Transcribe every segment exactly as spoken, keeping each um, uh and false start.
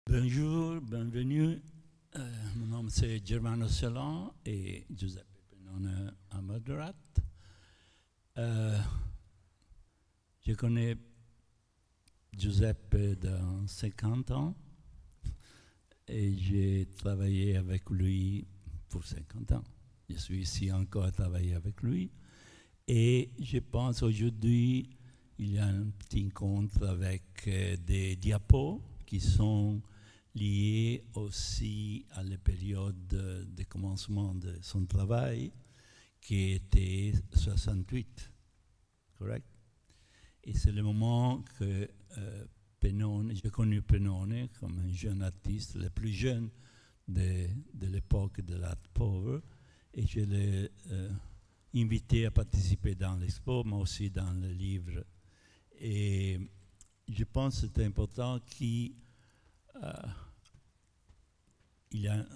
Bonjour, bienvenue. Euh, mon nom c'est Germano Celan et Giuseppe Pennone à Moderate. Euh, je connais Giuseppe dans cinquante ans et j'ai travaillé avec lui pour cinquante ans. Je suis ici encore à travailler avec lui et je pense aujourd'hui il y a un petit encontre avec euh, des diapos qui sont liés aussi à la période de, de commencement de son travail, qui était soixante-huit, correct? Et c'est le moment que euh, Pennone, j'ai connu Pennone comme un jeune artiste, le plus jeune de, de l'époque de l'art pauvre, et je l'ai euh, invité à participer dans l'expo, mais aussi dans le livre. Et je pense que c'est important qu'il euh, il y a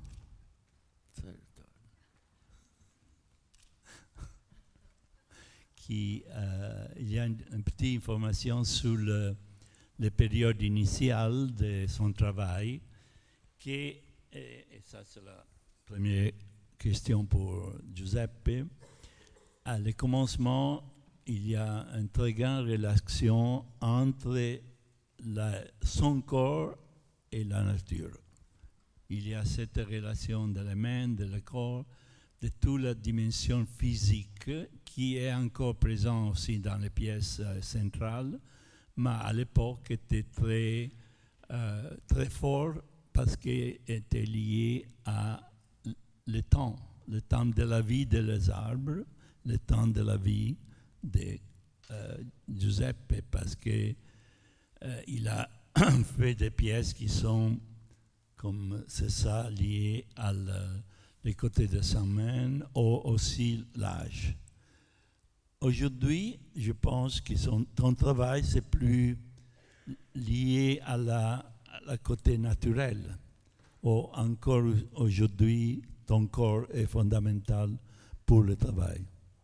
qui, euh, il y a une, une petite information sur le, les périodes initiales de son travail, qui, et, et ça c'est la première question pour Giuseppe, à le commencement, il y a une très grande relation entre la, son corps et la nature. Il y a cette relation de la main, de le corps, de toute la dimension physique qui est encore présente aussi dans les pièces euh, centrales, mais à l'époque était très, euh, très fort parce qu'il était lié à le temps, le temps de la vie des arbres, le temps de la vie de euh, Giuseppe, parce qu'il euh, a fait des pièces qui sont comme c'est ça, lié à les côtés de sa main ou aussi l'âge. Aujourd'hui, je pense que son, ton travail, c'est plus lié à la, à la côté naturel. Ou encore aujourd'hui, ton corps est fondamental pour le travail.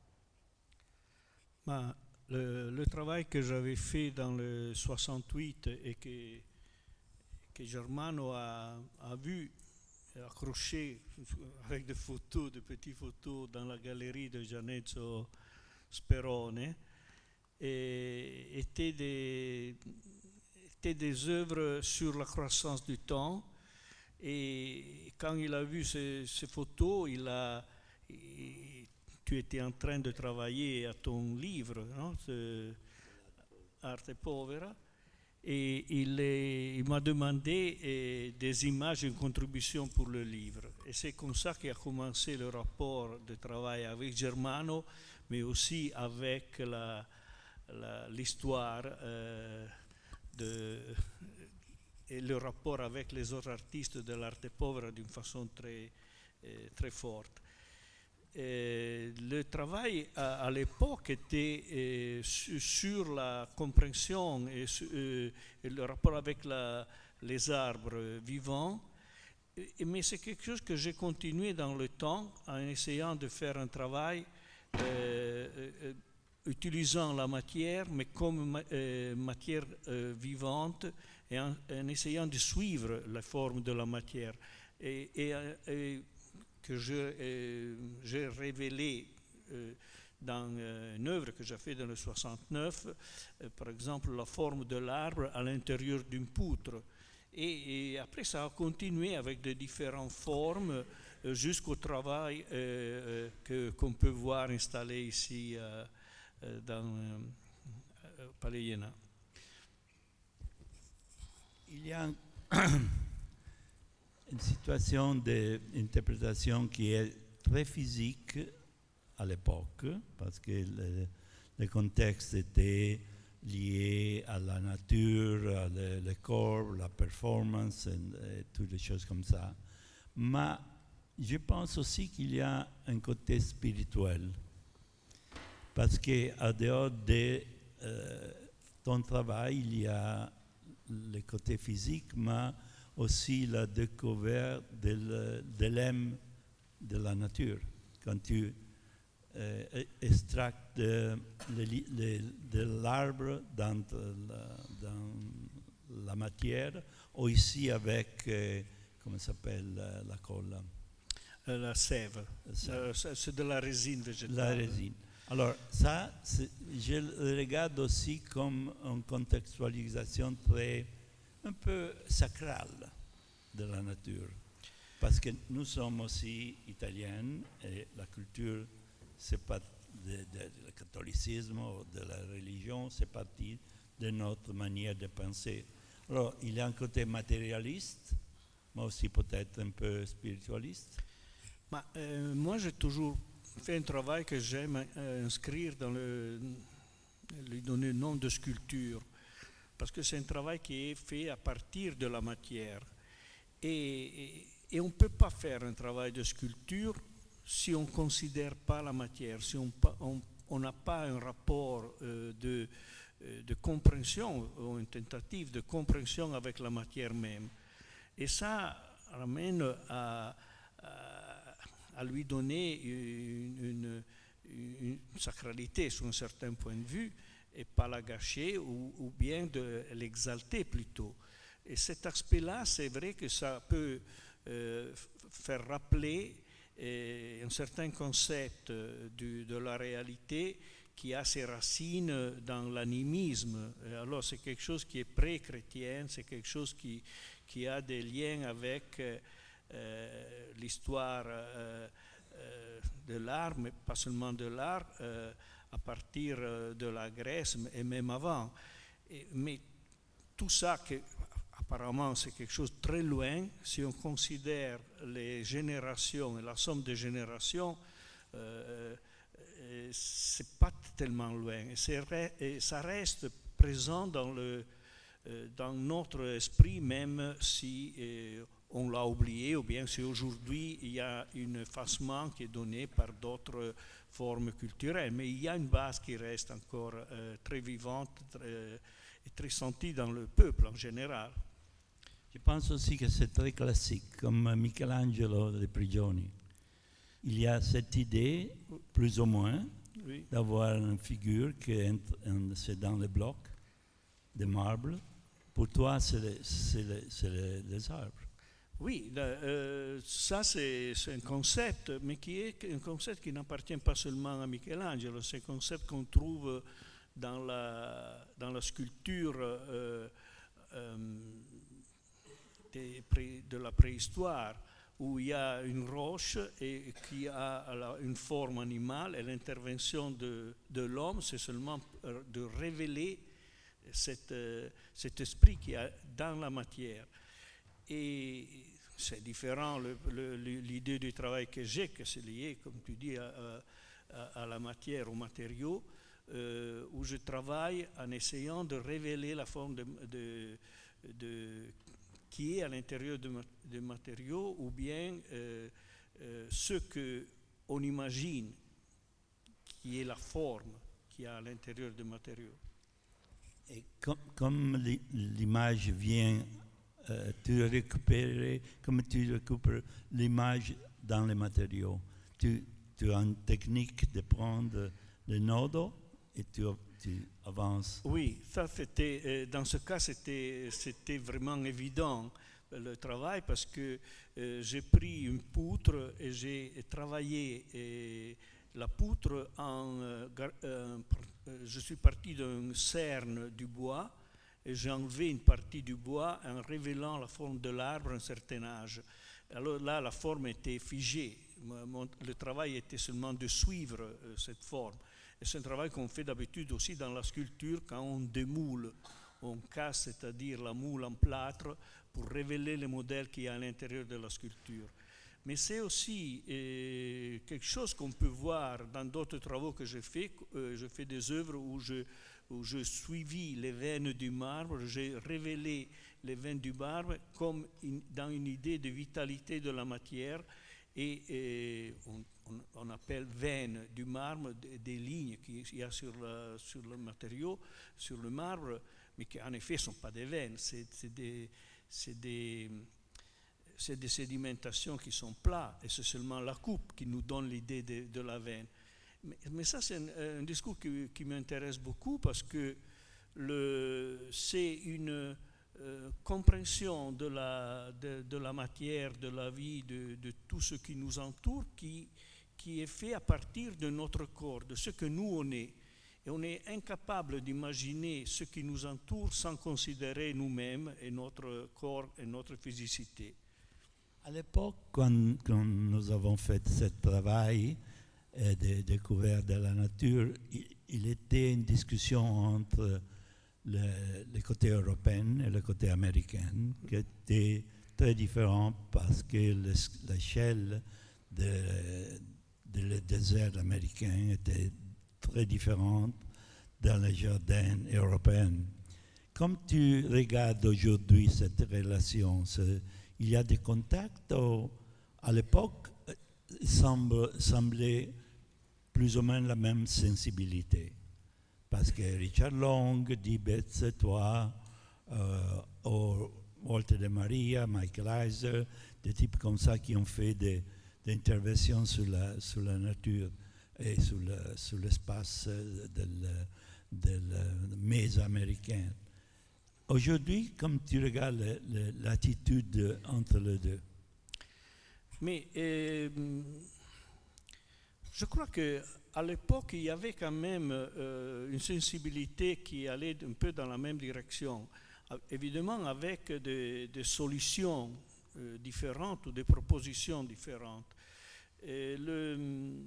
Ben, le, le travail que j'avais fait dans le soixante-huit et que que Germano a, a vu accroché avec des photos, de petites photos dans la galerie de Giannezzo Sperone, et étaient des, étaient des œuvres sur la croissance du temps. Et quand il a vu ces, ces photos, il a, il, tu étais en train de travailler à ton livre, non? Arte Povera. Et il, est, il m'a demandé eh, des images, une contribution pour le livre. Et c'est comme ça qu'a commencé le rapport de travail avec Germano, mais aussi avec la, la, l'histoire euh, de, et le rapport avec les autres artistes de l'arte povera d'une façon très, eh, très forte. Euh, le travail à, à l'époque était euh, su, sur la compréhension et, su, euh, et le rapport avec la, les arbres vivants, et, mais c'est quelque chose que j'ai continué dans le temps en essayant de faire un travail euh, euh, utilisant la matière, mais comme ma, euh, matière euh, vivante, et en, en essayant de suivre la forme de la matière. Et, et, et que je, j'ai révélé euh, dans euh, une œuvre que j'ai faite dans le soixante-neuf, euh, par exemple la forme de l'arbre à l'intérieur d'une poutre. Et, et après ça a continué avec de différentes formes euh, jusqu'au travail euh, que, qu'on peut voir installé ici euh, euh, dans euh, Palais Iéna. Il y a un une situation d'interprétation qui est très physique à l'époque, parce que le, le contexte était lié à la nature, à le, le corps, la performance, et, et toutes les choses comme ça. Mais je pense aussi qu'il y a un côté spirituel, parce qu'à dehors de euh, ton travail, il y a le côté physique, mais aussi la découverte de, de l'âme de la nature. Quand tu euh, extractes de, de, de l'arbre dans, dans, la matière, ou ici avec, euh, comment ça s'appelle, euh, la colle? Euh, la sève, euh, c'est de la résine végétale. La résine. Alors ça, je le regarde aussi comme une contextualisation très, un peu sacrale de la nature. Parce que nous sommes aussi italiens et la culture, c'est pas du catholicisme ou de la religion, c'est partie de notre manière de penser. Alors, il y a un côté matérialiste, mais aussi peut-être un peu spiritualiste. Ma, euh, moi, j'ai toujours fait un travail que j'aime euh, inscrire dans le... lui donner le nom de sculpture, parce que c'est un travail qui est fait à partir de la matière. Et, et, et on ne peut pas faire un travail de sculpture si on ne considère pas la matière, si on n'a pas un rapport euh, de, euh, de compréhension, ou une tentative de compréhension avec la matière même. Et ça ramène à, à, à lui donner une, une, une sacralité sur un certain point de vue, et pas la gâcher, ou, ou bien de l'exalter plutôt. Et cet aspect-là, c'est vrai que ça peut euh, faire rappeler euh, un certain concept euh, du, de la réalité qui a ses racines dans l'animisme. Alors c'est quelque chose qui est pré-chrétien, c'est quelque chose qui, qui a des liens avec euh, l'histoire euh, euh, de l'art, mais pas seulement de l'art, euh, à partir de la Grèce et même avant. Et, mais tout ça, que, apparemment, c'est quelque chose de très loin. Si on considère les générations et la somme des générations, euh, c'est pas tellement loin. Et, et ça reste présent dans, le, dans notre esprit, même si euh, on l'a oublié, ou bien si aujourd'hui il y a un effacement qui est donné par d'autres formes culturelles. Mais il y a une base qui reste encore euh, très vivante très, et très sentie dans le peuple en général. Je pense aussi que c'est très classique, comme Michelangelo des prigioni. Il y a cette idée, plus ou moins, oui, d'avoir une figure qui est dans les blocs de marbre. Pour toi, c'est les, les, les, les arbres. Oui, là, euh, ça c'est un concept, mais qui est un concept qui n'appartient pas seulement à Michelangelo, c'est un concept qu'on trouve dans la, dans la sculpture euh, euh, des pré, de la préhistoire, où il y a une roche et qui a une forme animale, et l'intervention de, de l'homme, c'est seulement de révéler cette, cet esprit qui est dans la matière. Et c'est différent, l'idée du travail que j'ai, que c'est lié, comme tu dis, à, à, à la matière, aux matériaux, euh, où je travaille en essayant de révéler la forme de, de, de qui est à l'intérieur des matériaux, ou bien euh, euh, ce qu'on imagine qui est la forme qu'il y a à l'intérieur des matériaux. Et com comme l'image vient, euh, tu récupères, comme tu récupères l'image dans les matériaux, tu, tu as une technique de prendre le nodo et tu, tu avances. Oui, ça c'était, euh, dans ce cas, c'était vraiment évident le travail, parce que euh, j'ai pris une poutre et j'ai travaillé et la poutre en... Euh, euh, je suis parti d'un cerne du bois et j'ai enlevé une partie du bois en révélant la forme de l'arbre à un certain âge. Alors là, la forme était figée. Mon, le travail était seulement de suivre euh, cette forme. Et c'est un travail qu'on fait d'habitude aussi dans la sculpture quand on démoule. On casse, c'est-à-dire la moule en plâtre, pour révéler le modèle qu'il y a à l'intérieur de la sculpture. Mais c'est aussi euh, quelque chose qu'on peut voir dans d'autres travaux que j'ai fait. Euh, je fais des œuvres où je, où je suivis les veines du marbre, j'ai révélé les veines du marbre comme in, dans une idée de vitalité de la matière. Et, et on, on, on appelle veines du marbre des, des lignes qu'il y a sur, la, sur le matériau, sur le marbre, mais qui en effet ne sont pas des veines, c'est des, des, des sédimentations qui sont plats, et c'est seulement la coupe qui nous donne l'idée de, de la veine. Mais, mais ça, c'est un, un discours qui, qui m'intéresse beaucoup, parce que c'est une, euh, compréhension de la, de, de la matière, de la vie, de, de tout ce qui nous entoure, qui, qui est fait à partir de notre corps, de ce que nous on est. Et on est incapable d'imaginer ce qui nous entoure sans considérer nous-mêmes et notre corps et notre physicité. À l'époque, quand, quand nous avons fait ce travail euh, de découverte de la nature, il, il était une discussion entre le, le côté européen et le côté américain, qui était très différent parce que l'échelle de, de le désert américain était très différente dans les jardins européens. Comme tu regardes aujourd'hui cette relation, il y a des contacts ou, à l'époque, il semble, semblait plus ou moins la même sensibilité. Parce que Richard Long, Dibetz, toi, euh, ou Walter de Maria, Michael Heiser, des types comme ça qui ont fait des, des interventions sur la, sur la nature et sur, le, sur l'espace de méso-américain. Aujourd'hui, comme tu regardes le, le, l'attitude entre les deux. Mais euh, je crois qu'à l'époque, il y avait quand même euh, une sensibilité qui allait un peu dans la même direction. Évidemment, avec des, des solutions euh, différentes ou des propositions différentes. Et le,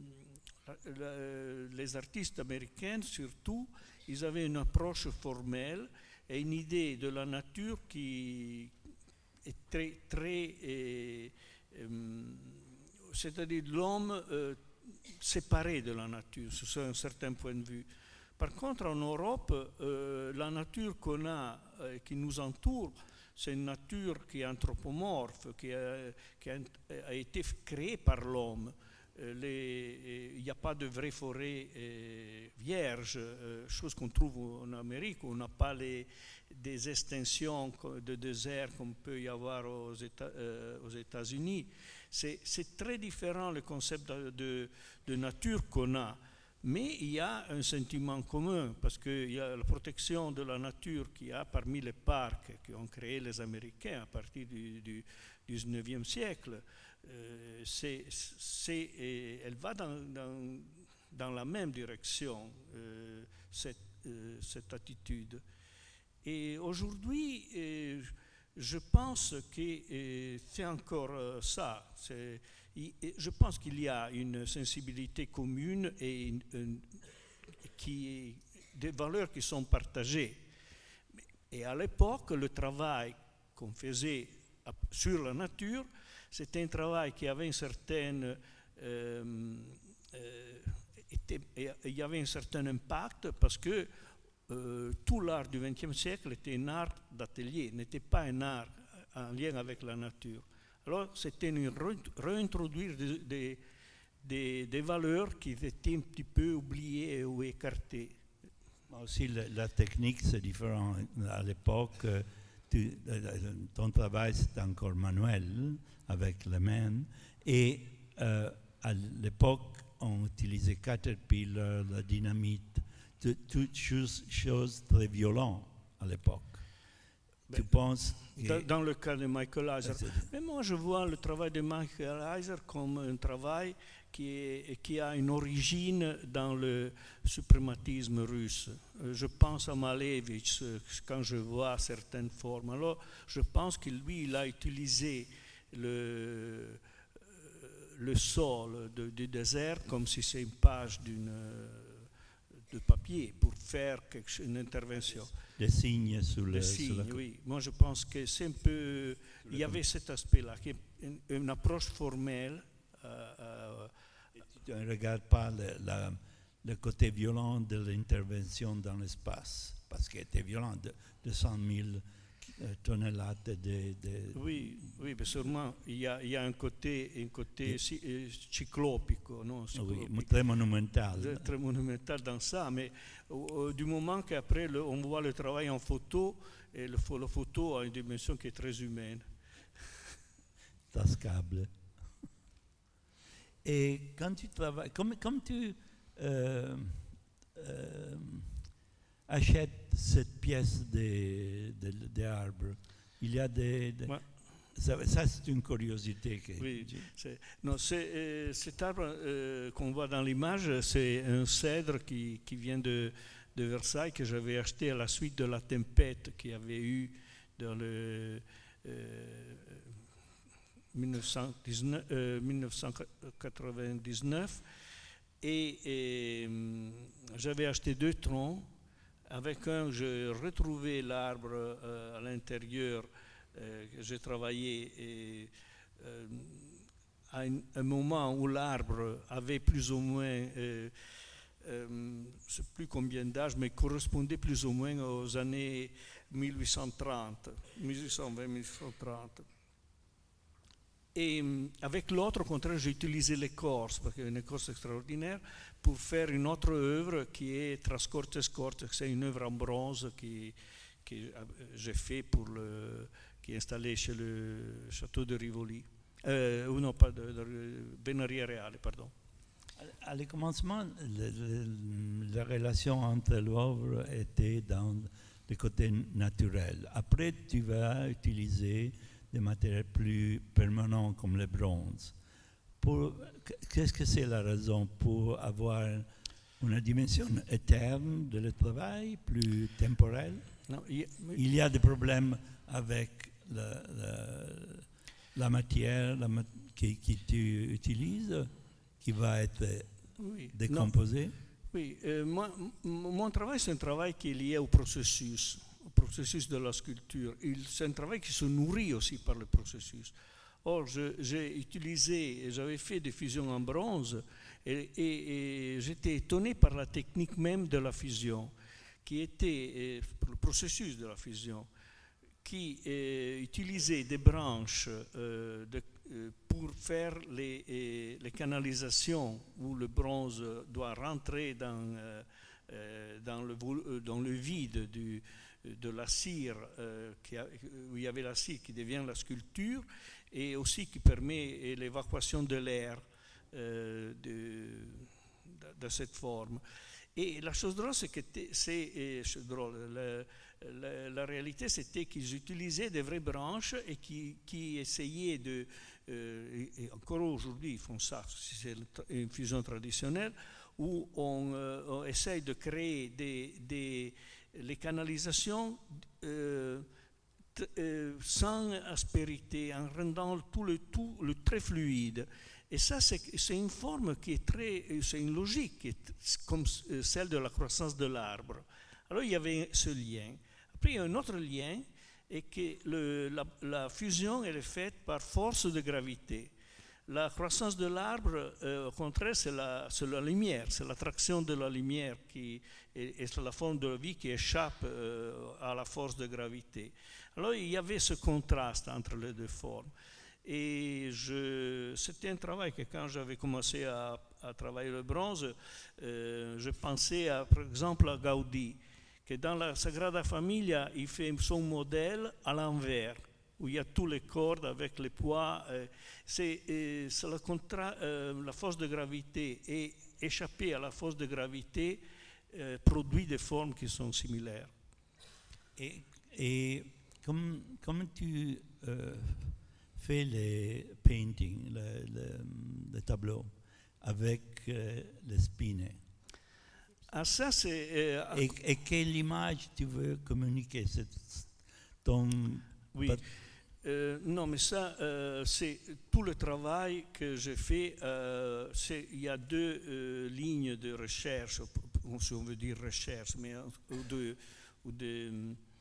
les artistes américains, surtout, ils avaient une approche formelle et une idée de la nature qui est très, très, euh, euh, c'est-à-dire l'homme euh, séparé de la nature, sur un certain point de vue. Par contre, en Europe, euh, la nature qu'on a, euh, qui nous entoure, c'est une nature qui est anthropomorphe, qui a, qui a, a été créée par l'homme. Il n'y a pas de vraies forêts euh, vierges, euh, chose qu'on trouve en Amérique, où on n'a pas les, des extensions de désert comme peut y avoir aux, États, euh, aux États-Unis. C'est, c'est très différent le concept de, de, de nature qu'on a. Mais il y a un sentiment commun, parce qu'il y a la protection de la nature qu'il y a parmi les parcs qu'ont créés les Américains à partir du, du dix-neuvième siècle. Euh, c'est, c'est, elle va dans, dans, dans la même direction, euh, cette, euh, cette attitude. Et aujourd'hui, euh, je pense que euh, c'est encore euh, ça. C'est, je pense qu'il y a une sensibilité commune et une, une, qui, des valeurs qui sont partagées. Et à l'époque, le travail qu'on faisait sur la nature, c'était un travail qui avait une certaine, euh, euh, était, il y avait un certain impact parce que euh, tout l'art du vingtième siècle était un art d'atelier, n'était pas un art en lien avec la nature. Alors c'était une réintroduire des, des, des, des valeurs qui étaient un petit peu oubliées ou écartées. Aussi la, la technique c'est différent. À l'époque, tu, ton travail c'était encore manuel avec les mains et euh, à l'époque on utilisait Caterpillar, la dynamite, toutes choses, choses très violentes à l'époque. Tu penses dans, dans le cas de Michael Heiser. Mais moi, je vois le travail de Michael Heiser comme un travail qui, est, qui a une origine dans le suprématisme russe. Je pense à Malevich quand je vois certaines formes. Alors, je pense que lui, il a utilisé le, le sol de, du désert comme si c'est une page d'une, de papier pour faire quelque, une intervention. Des signes sur le... Des signes, sur la... oui. Moi, je pense que c'est un peu... Il y avait cet aspect-là, qui est une, une approche formelle. Euh, euh, tu ne regardes pas le, la, le côté violent de l'intervention dans l'espace, parce qu'il était violent, de, de cent mille tonnellates de... de oui, oui, mais sûrement, il y a, il y a un côté, un côté et, si, euh, cyclopico, non cyclopico, oui, très monumental. Très, très monumental dans ça, mais euh, du moment qu'après le, on voit le travail en photo, et le, la photo a une dimension qui est très humaine. Tascable. Et quand tu travailles, comme, comme tu... Euh, euh, achète cette pièce des, des, des arbres, il y a des... des Ouais. Ça, ça c'est une curiosité. Que Oui, c'est, non, c'est, euh, cet arbre euh, qu'on voit dans l'image, c'est un cèdre qui, qui vient de, de Versailles, que j'avais acheté à la suite de la tempête qu'il y avait eu dans le euh, mille neuf cent quatre-vingt-dix-neuf. Et, et j'avais acheté deux troncs. Avec un, j'ai retrouvé l'arbre euh, à l'intérieur. Euh, j'ai travaillé et, euh, à un, un moment où l'arbre avait plus ou moins, euh, euh, je ne sais plus combien d'âge, mais correspondait plus ou moins aux années mille huit cent trente, mille huit cent vingt mille huit cent trente. Et avec l'autre, au contraire, j'ai utilisé l'écorce, parce qu'il y a une écorce extraordinaire, pour faire une autre œuvre qui est Trascorte Escorte. C'est une œuvre en bronze qui, que j'ai fait pour le, qui est installée chez le château de Rivoli. Euh, ou non, pas de, de Benaria Reale, pardon. À le commencement, le, le, la relation entre l'œuvre était dans le côté naturel. Après, tu vas utiliser des matériaux plus permanents comme le bronze. Pour, qu'est-ce que c'est la raison pour avoir une dimension éterne de le travail, plus temporelle? Non, il, il y a des problèmes avec la, la, la matière la, qui, qui tu utilises, qui va être oui, décomposée? Non. Oui, euh, moi, mon travail, c'est un travail qui est lié au processus. Processus de la sculpture. C'est un travail qui se nourrit aussi par le processus. Or, j'ai utilisé, j'avais fait des fusions en bronze et, et, et j'étais étonné par la technique même de la fusion, qui était, le processus de la fusion, qui euh, utilisait des branches euh, de, euh, pour faire les, les canalisations où le bronze doit rentrer dans, euh, dans, le, dans le vide du de la cire, euh, qui a, où il y avait la cire qui devient la sculpture, et aussi qui permet l'évacuation de l'air euh, de, de, de cette forme. Et la chose drôle, c'est que c'est drôle. La, la, la réalité, c'était qu'ils utilisaient des vraies branches et qui, qui essayaient de, euh, et encore aujourd'hui ils font ça, c'est une fusion traditionnelle, où on, euh, on essaye de créer des, des les canalisations euh, euh, sans aspérité, en rendant tout le tout le très fluide. Et ça, c'est une forme qui est très, c'est une logique qui est comme celle de la croissance de l'arbre. Alors il y avait ce lien. Après il y a un autre lien, et que le, la, la fusion elle est faite par force de gravité. La croissance de l'arbre, euh, au contraire, c'est la, la lumière, c'est l'attraction de la lumière qui est, est la forme de la vie qui échappe euh, à la force de gravité. Alors il y avait ce contraste entre les deux formes. Et c'était un travail que quand j'avais commencé à, à travailler le bronze, euh, je pensais à, par exemple à Gaudí, que dans la Sagrada Familia, il fait son modèle à l'envers, où il y a tous les cordes avec les poids. Euh, c'est euh, la, euh, la force de gravité, et échapper à la force de gravité euh, produit des formes qui sont similaires. Et, et comme, comme tu euh, fais les paintings, les, les, les tableaux, avec euh, les spines, ah, ça, euh, et, et quelle image tu veux communiquer? C'est ton... Oui. Euh, non, mais ça, euh, c'est tout le travail que j'ai fait. Euh, il y a deux euh, lignes de recherche, si on veut dire recherche, mais ou de, ou de,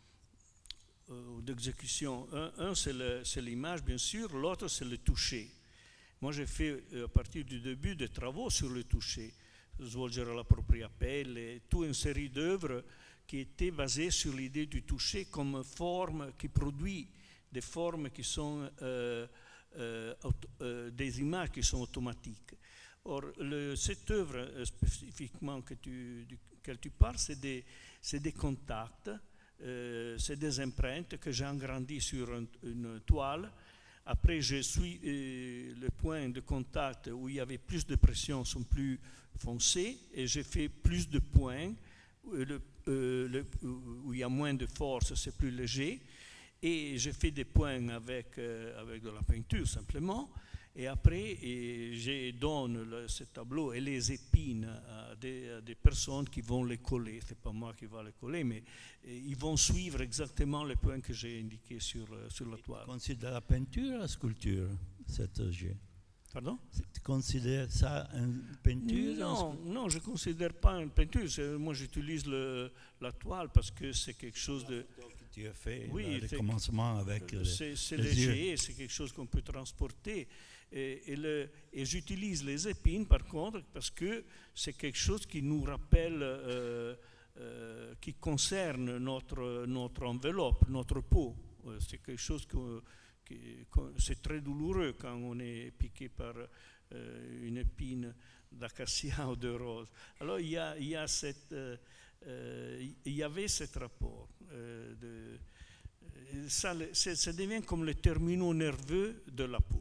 euh, d'exécution. Un, un c'est l'image, bien sûr, l'autre c'est le toucher. Moi, j'ai fait euh, à partir du début des travaux sur le toucher, Svolgere la propria pelle, et toute une série d'œuvres qui étaient basées sur l'idée du toucher comme forme qui produit des formes qui sont euh, euh, euh, des images qui sont automatiques. Or, le, cette œuvre euh, spécifiquement que tu, duquel tu parles, c'est des, des contacts, euh, c'est des empreintes que j'ai agrandies sur un, une toile. Après, je suis euh, le point de contact où il y avait plus de pression sont plus foncés, et j'ai fait plus de points. Le, euh, le, où il y a moins de force, c'est plus léger. Et je fais des points avec, euh, avec de la peinture simplement. Et après, et je donne le, ce tableau et les épines à des, à des personnes qui vont les coller. Ce n'est pas moi qui va les coller, mais et, ils vont suivre exactement les points que j'ai indiqués sur, sur la toile. Tu considères la peinture ou la sculpture, cet objet? Pardon? Tu considères ça une peinture? Non, non, je ne considère pas une peinture. Moi, j'utilise la toile parce que c'est quelque chose de... Tu as fait oui, le commencement avec le, c'est léger, c'est quelque chose qu'on peut transporter. Et, et, le, et j'utilise les épines, par contre, parce que c'est quelque chose qui nous rappelle, euh, euh, qui concerne notre, notre enveloppe, notre peau. C'est quelque chose que, qui, c'est très douloureux quand on est piqué par euh, une épine d'acacia ou de rose. Alors il y, a, il, y a cette, euh, euh, il y avait ce rapport. Euh, de, ça, ça devient comme le terminaux nerveux de la peau.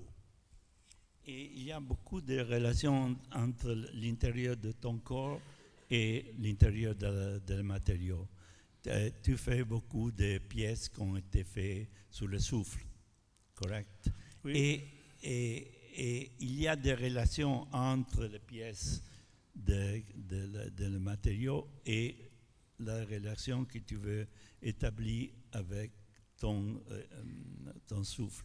Et il y a beaucoup de relations entre l'intérieur de ton corps et l'intérieur de, de matériaux. Tu fais beaucoup de pièces qui ont été faites sous le souffle, correct? Oui. Et, et, et il y a des relations entre les pièces de, de, de, de le matériau et la relation que tu veux établir avec ton, euh, ton souffle.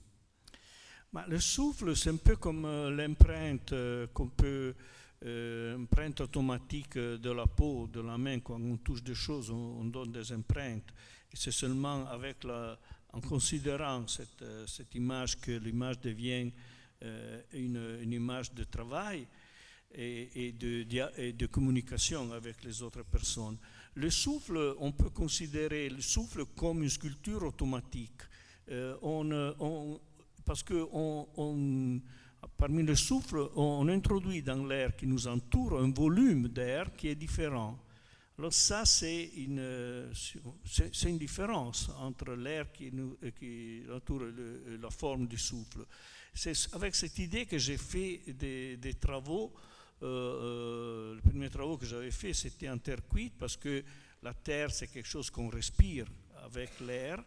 Ma le souffle, c'est un peu comme euh, l'empreinte euh, qu'on peut, euh, empreinte automatique de la peau, de la main. Quand on touche des choses, on, on donne des empreintes. Et c'est seulement avec la, en considérant cette, euh, cette image que l'image devient euh, une, une image de travail et, et, de, et de communication avec les autres personnes. Le souffle, on peut considérer le souffle comme une sculpture automatique. Euh, on, on, parce que on, on, parmi le souffle, on, on introduit dans l'air qui nous entoure un volume d'air qui est différent. Alors ça, c'est une, c'est une différence entre l'air qui, nous, qui entoure le, la forme du souffle. C'est avec cette idée que j'ai fait des, des travaux. Euh, euh, les premiers travaux que j'avais fait, c'était en terre cuite, parce que la terre, c'est quelque chose qu'on respire avec l'air.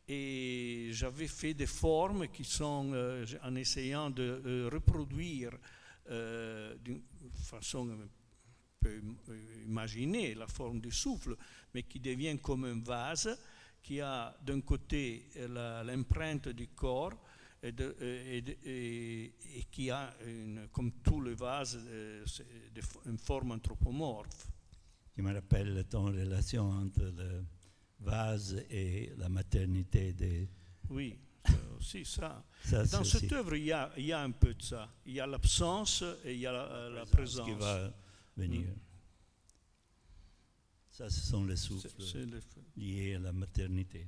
Et j'avais fait des formes qui sont, euh, en essayant de euh, reproduire euh, d'une façon, on peut imaginer la forme du souffle, mais qui devient comme un vase qui a d'un côté l'empreinte du corps et, de, et, de, et, et qui a, une, comme tout le vase, euh, une forme anthropomorphe. Qui me rappelle ton relation entre le vase et la maternité des... Oui, aussi ça. ça dans cette aussi. œuvre, il y, a, il y a un peu de ça. Il y a l'absence et il y a la, la présence. Qui va venir. Mm. Ça, ce sont les souffles c'est, c'est le... liés à la maternité.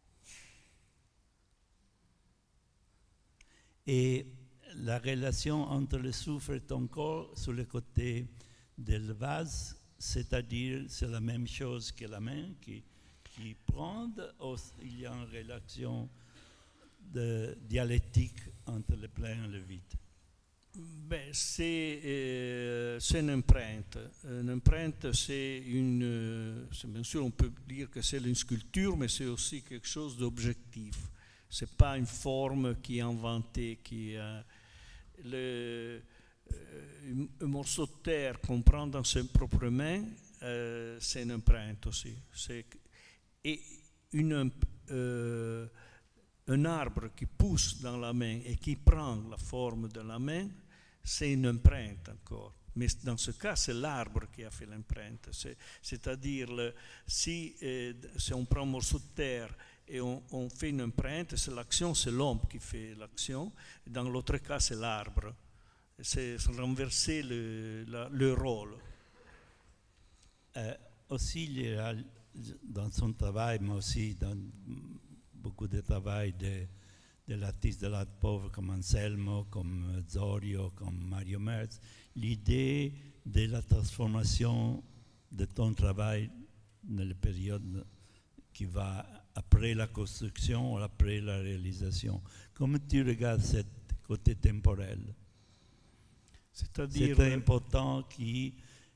Et la relation entre le souffle et ton corps sur le côté du vase, c'est-à-dire c'est la même chose que la main qui, qui prend, ou il y a une relation de dialectique entre le plein et le vide? Ben, c'est, euh, c'est une empreinte. Une empreinte, c'est une... C'est, bien sûr, on peut dire que c'est une sculpture, mais c'est aussi quelque chose d'objectif. Ce n'est pas une forme qui est inventée, qui euh, le, euh, un morceau de terre qu'on prend dans ses propres mains, euh, c'est une empreinte aussi. C'est, et une, euh, un arbre qui pousse dans la main et qui prend la forme de la main, c'est une empreinte encore. Mais dans ce cas, c'est l'arbre qui a fait l'empreinte. C'est, c'est-à-dire, le, si, euh, si on prend un morceau de terre et on, on fait une empreinte, c'est l'action, c'est l'homme qui fait l'action. Dans l'autre cas, c'est l'arbre. C'est, c'est renverser le, la, le rôle. Euh, aussi, il y a, dans son travail, mais aussi dans beaucoup de travail de, de l'artiste de l'art pauvre comme Anselmo, comme Zorio, comme Mario Merz, l'idée de la transformation de ton travail dans la période qui va après la construction ou après la réalisation. Comment tu regardes ce côté temporel? C'est-à-dire... C'est très important qui,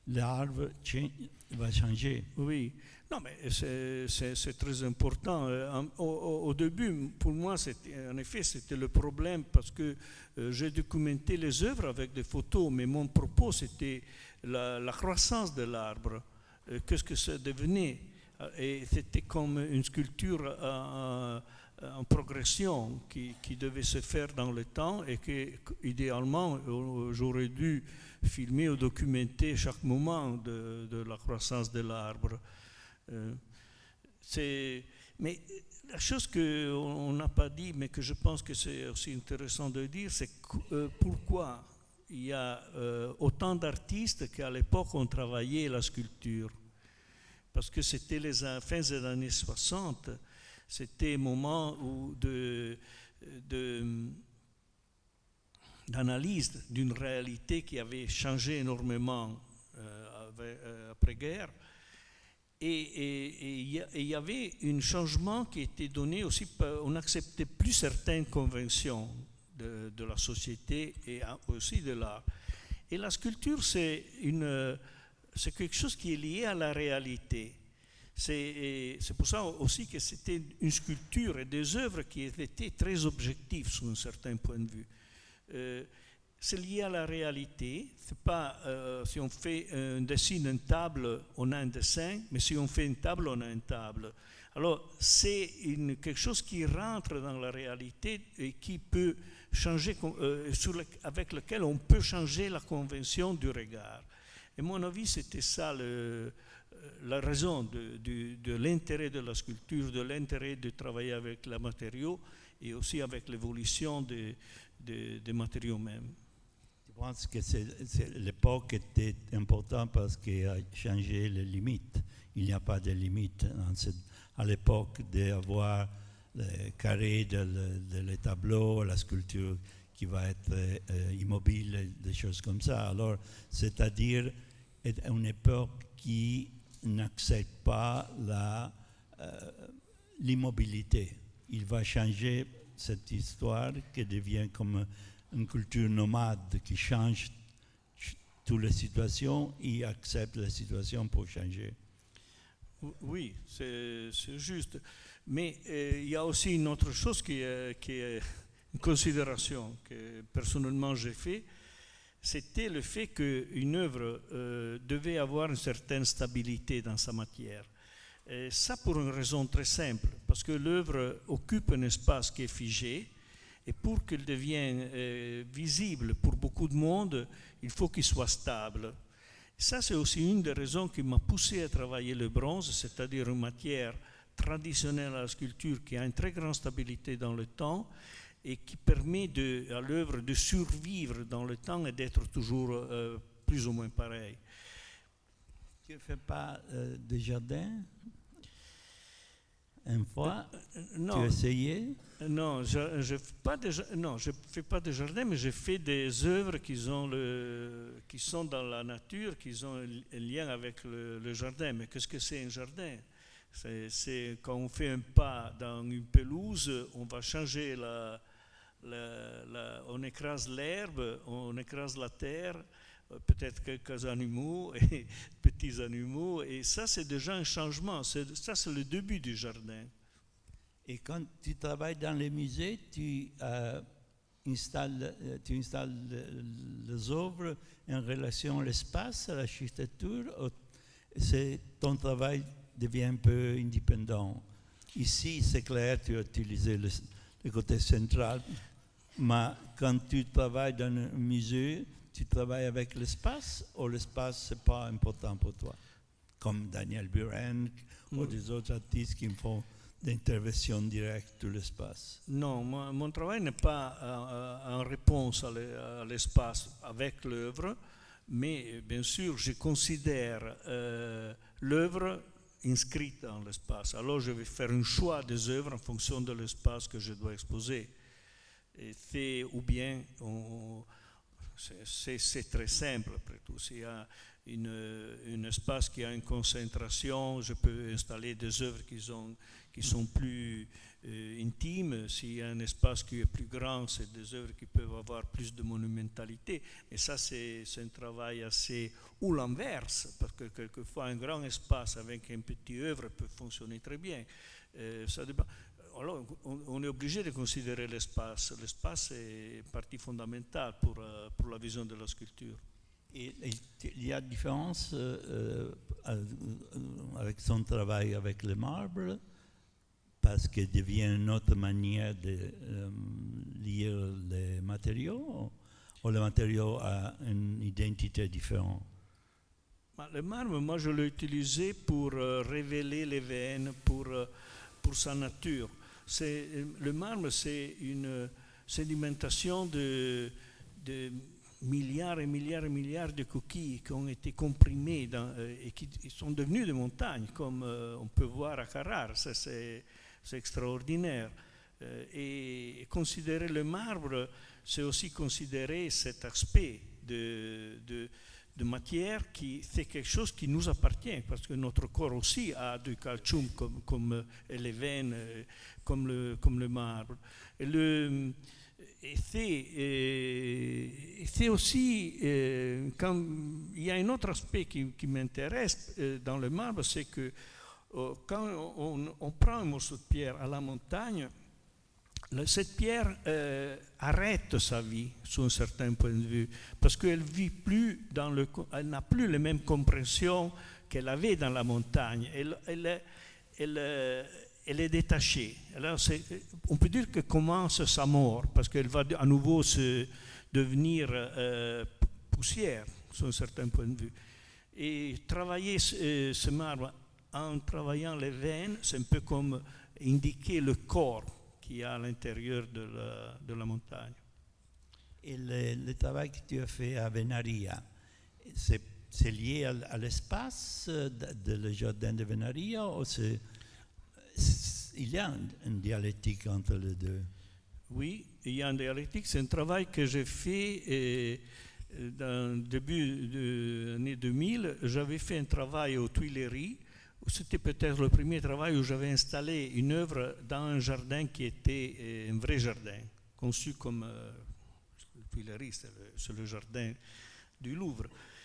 l'arbre va changer. Oui, non, mais c'est très important. Au, au, au début, pour moi, en effet, c'était le problème parce que euh, j'ai documenté les œuvres avec des photos, mais mon propos, c'était la, la croissance de l'arbre. Euh, Qu'est-ce que ça devenait? Et c'était comme une sculpture en, en progression qui, qui devait se faire dans le temps et que, idéalement, j'aurais dû filmer ou documenter chaque moment de, de la croissance de l'arbre. Euh, mais la chose qu'on n'a pas dit, mais que je pense que c'est aussi intéressant de dire, c'est euh, pourquoi il y a euh, autant d'artistes qu'à l'époque ont travaillé la sculpture. Parce que c'était les fins des années soixante, c'était un moment où de, de, d'analyse d'une réalité qui avait changé énormément euh, après-guerre. Et il y avait un changement qui était donné aussi, on n'acceptait plus certaines conventions de, de la société et aussi de l'art. Et la sculpture, c'est quelque chose qui est lié à la réalité. C'est pour ça aussi que c'était une sculpture et des œuvres qui étaient très objectives sur un certain point de vue. Euh, c'est lié à la réalité. C'est pas euh, si on fait un dessin d'une table, on a un dessin, mais si on fait une table, on a une table. Alors c'est quelque chose qui rentre dans la réalité et qui peut changer, euh, sur le, avec lequel on peut changer la convention du regard. Et à mon avis, c'était ça le, la raison de, de, de l'intérêt de la sculpture, de l'intérêt de travailler avec les matériaux et aussi avec l'évolution des, des, des matériaux mêmes. Je pense que l'époque était importante parce qu'elle a changé les limites. Il n'y a pas de limites à l'époque d'avoir le carré de, de, de les tableaux, la sculpture qui va être euh, immobile, des choses comme ça. Alors, c'est-à-dire une époque qui n'accepte pas l'immobilité. Euh, Il va changer cette histoire qui devient comme une culture nomade qui change toutes les situations et accepte les situations pour changer. Oui, c'est juste. Mais euh, il y a aussi une autre chose qui est, qui est une considération que personnellement j'ai fait, c'était le fait qu'une œuvre euh, devait avoir une certaine stabilité dans sa matière. Et ça pour une raison très simple, parce que l'œuvre occupe un espace qui est figé, et pour qu'il devienne euh, visible pour beaucoup de monde, il faut qu'il soit stable. Et ça, c'est aussi une des raisons qui m'a poussé à travailler le bronze, c'est-à-dire une matière traditionnelle à la sculpture qui a une très grande stabilité dans le temps et qui permet de, à l'œuvre de survivre dans le temps et d'être toujours euh, plus ou moins pareil. Tu ne fais pas euh, de jardin? Une fois, euh, non, tu as essayé? Non, je ne fais pas de jardin, mais je fais des œuvres qui, ont le, qui sont dans la nature, qui ont un lien avec le, le jardin. Mais qu'est-ce que c'est un jardin? C'est quand on fait un pas dans une pelouse, on va changer la, la, la on écrase l'herbe, on écrase la terre, peut-être quelques animaux, et petits animaux, et ça c'est déjà un changement, ça c'est le début du jardin. Et quand tu travailles dans les musées, tu, euh, installes, tu installes les œuvres en relation à l'espace, à l'architecture, ton travail devient un peu indépendant. Ici, c'est clair, tu as utilisé le, le côté central, mais quand tu travailles dans un musée, tu travailles avec l'espace ou l'espace n'est pas important pour toi? Comme Daniel Buren mm. ou des autres artistes qui font d'intervention directe sur l'espace. Non, moi, mon travail n'est pas euh, en réponse à l'espace avec l'œuvre, mais bien sûr, je considère euh, l'œuvre inscrite dans l'espace. Alors, je vais faire un choix des œuvres en fonction de l'espace que je dois exposer. Et c'est, ou bien, c'est très simple après tout. S'il y a une, un espace qui a une concentration, je peux installer des œuvres qui sont, qui sont plus euh, intimes. S'il y a un espace qui est plus grand, c'est des œuvres qui peuvent avoir plus de monumentalité. Et ça, c'est un travail assez... Ou l'inverse, parce que quelquefois un grand espace avec une petite œuvre peut fonctionner très bien. Euh, ça dépend. Alors, on, on est obligé de considérer l'espace. L'espace est partie fondamentale pour, euh, pour la vision de la sculpture. Et, et il y a différence euh, euh, avec son travail avec le marbre, parce qu'il devient une autre manière de euh, lire les matériaux, ou le matériau a une identité différente? Le marbre, moi, je l'ai utilisé pour euh, révéler les veines, pour, euh, pour sa nature. Le marbre, c'est une sédimentation de, de milliards et milliards et milliards de coquilles qui ont été comprimées dans, euh, et qui sont devenues des montagnes, comme euh, on peut voir à Carrare. C'est extraordinaire. Euh, et considérer le marbre, c'est aussi considérer cet aspect de... de de matière qui fait quelque chose qui nous appartient, parce que notre corps aussi a du calcium comme, comme et les veines, comme le, comme le marbre. Et le, c'est aussi, euh, quand il y a un autre aspect qui, qui m'intéresse euh, dans le marbre, c'est que euh, quand on, on prend un morceau de pierre à la montagne, cette pierre euh, arrête sa vie, sur un certain point de vue, parce qu'elle vit plus dans le, elle n'a plus les mêmes compressions qu'elle avait dans la montagne. Elle, elle, elle, elle est détachée. Alors on peut dire que commence sa mort, parce qu'elle va à nouveau se devenir euh, poussière, sur un certain point de vue. Et travailler ce, ce marbre en travaillant les veines, c'est un peu comme indiquer le corps qu'il y a à l'intérieur de la, de la montagne. Et le, le travail que tu as fait à Venaria, c'est lié à, à l'espace de, de le jardin de Venaria ou c'est, il y a une, une dialectique entre les deux? Oui, il y a une dialectique. C'est un travail que j'ai fait et, dans le début de l'année deux mille. J'avais fait un travail aux Tuileries. C'était peut-être le premier travail où j'avais installé une œuvre dans un jardin qui était un vrai jardin, conçu comme euh, le Tuileries, c'est le, le jardin du Louvre.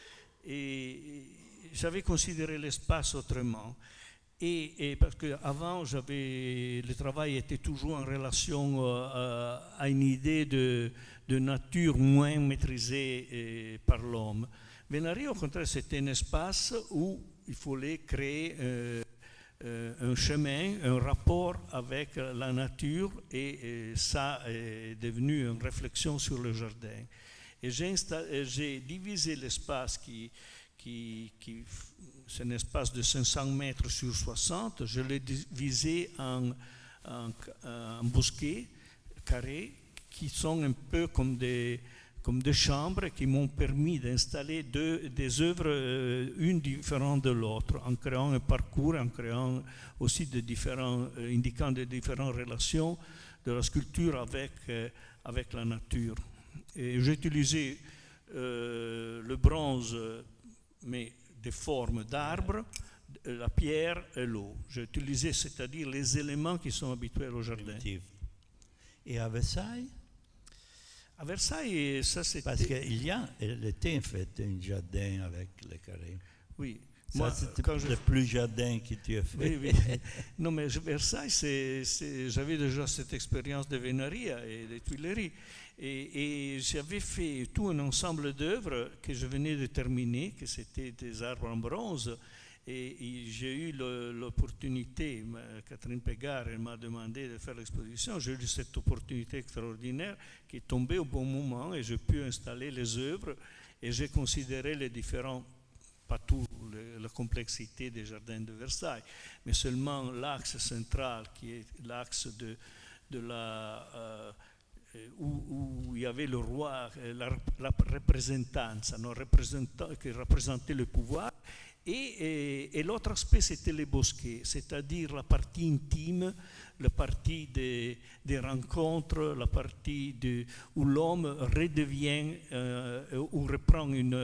Et j'avais considéré l'espace autrement. Et, et parce qu'avant, le travail était toujours en relation euh, à une idée de, de nature moins maîtrisée euh, par l'homme. Venaria, au contraire, c'était un espace où il fallait créer euh, euh, un chemin, un rapport avec la nature, et, et ça est devenu une réflexion sur le jardin. Et j'ai divisé l'espace qui, qui, qui c'est un espace de cinq cents mètres sur soixante, je l'ai divisé en, en, en bosquets carrés qui sont un peu comme des comme des chambres qui m'ont permis d'installer des œuvres, euh, une différente de l'autre, en créant un parcours, en créant aussi de différents, euh, indiquant des différentes relations de la sculpture avec, euh, avec la nature. Et j'ai utilisé euh, le bronze, mais des formes d'arbres, la pierre et l'eau. J'ai utilisé, c'est-à-dire les éléments qui sont habituels au jardin. Et à Versailles? À Versailles, ça c'était... Parce qu'il y a, il était en fait un jardin avec les carrés. Oui. Ça, c'était le je... plus jardin que tu as fait. Oui, oui. Non, mais Versailles, j'avais déjà cette expérience de Venaria et des Tuileries. Et, et j'avais fait tout un ensemble d'œuvres que je venais de terminer, que c'était des arbres en bronze. Et, et j'ai eu l'opportunité, Catherine Pégard, elle m'a demandé de faire l'exposition. J'ai eu cette opportunité extraordinaire qui est tombée au bon moment et j'ai pu installer les œuvres et j'ai considéré les différents, pas tout, le, la complexité des jardins de Versailles, mais seulement l'axe central qui est l'axe de, de la... Euh, Où, où il y avait le roi, la, la représentance, non, qui représentait le pouvoir, et, et, et l'autre aspect c'était les bosquets, c'est-à-dire la partie intime, la partie des, des rencontres, la partie de, où l'homme redevient, euh, ou reprend une,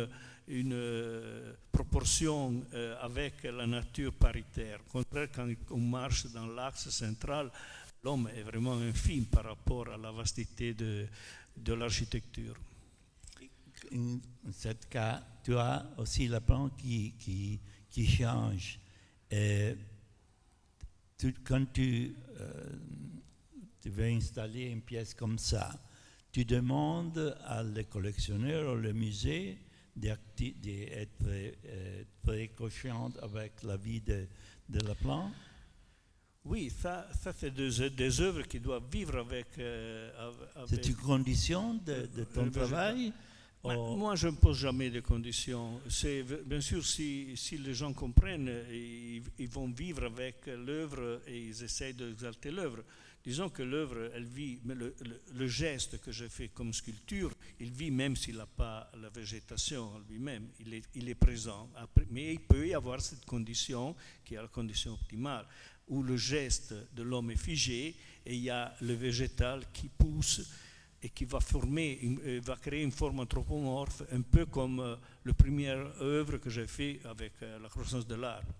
une euh, proportion euh, avec la nature paritaire. Au contraire, quand on marche dans l'axe central, l'homme est vraiment infime par rapport à la vastité de, de l'architecture. En ce cas, tu as aussi le plan qui, qui, qui change. Et tu, quand tu, euh, tu veux installer une pièce comme ça, tu demandes à les collectionneurs ou le musée d'être euh, très conscient avec la vie de, de la plante. Oui, ça, ça c'est des, des œuvres qui doivent vivre avec... Euh, avec c'est une condition de, de ton travail? Oh. Moi, je ne pose jamais de conditions. C'est, bien sûr, si, si les gens comprennent, ils, ils vont vivre avec l'œuvre et ils essayent d'exalter l'œuvre. Disons que l'œuvre, elle vit, mais le, le, le geste que je fais comme sculpture, il vit même s'il n'a pas la végétation lui-même, il est, il est présent. Après, mais il peut y avoir cette condition, qui est la condition optimale, où le geste de l'homme est figé et il y a le végétal qui pousse et qui va former, une, va créer une forme anthropomorphe, un peu comme euh, la première œuvre que j'ai faite avec euh, la croissance de l'arbre.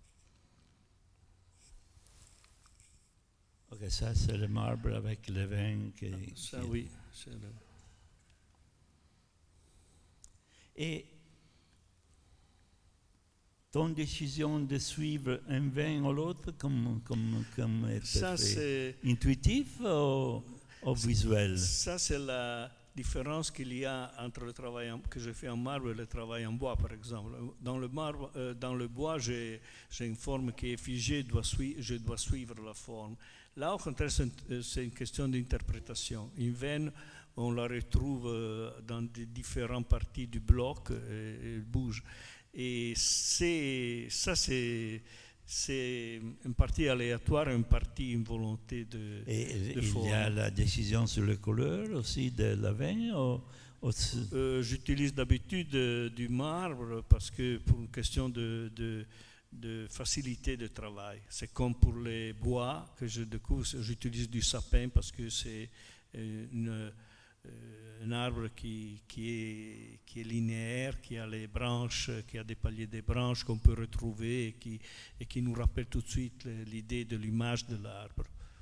Ok, ça c'est le marbre avec le vin. Qui, ça qui... oui. C'est le... Et ton décision de suivre un vin ou l'autre, comme, comme, comme ça, c'est intuitif ou, ou visuel? Ça, c'est la différence qu'il y a entre le travail en, que je fais en marbre et le travail en bois, par exemple. Dans le, marbre, euh, dans le bois, j'ai une forme qui est figée, dois je dois suivre la forme. Là, au contraire, c'est une question d'interprétation. Une veine, on la retrouve euh, dans des différentes parties du bloc, et, et bouge. Et ça, c'est une partie aléatoire, une partie, une volonté de, et, de il forme. Il y a la décision sur les couleurs aussi de la veine ou, ou euh, J'utilise d'habitude euh, du marbre parce que pour une question de, de, de facilité de travail. C'est comme pour les bois que je découvre, j'utilise du sapin parce que c'est une... un arbre qui, qui, est, qui est linéaire, qui a les branches, qui a des paliers des branches qu'on peut retrouver et qui, et qui nous rappelle tout de suite l'idée de l'image de l'arbre.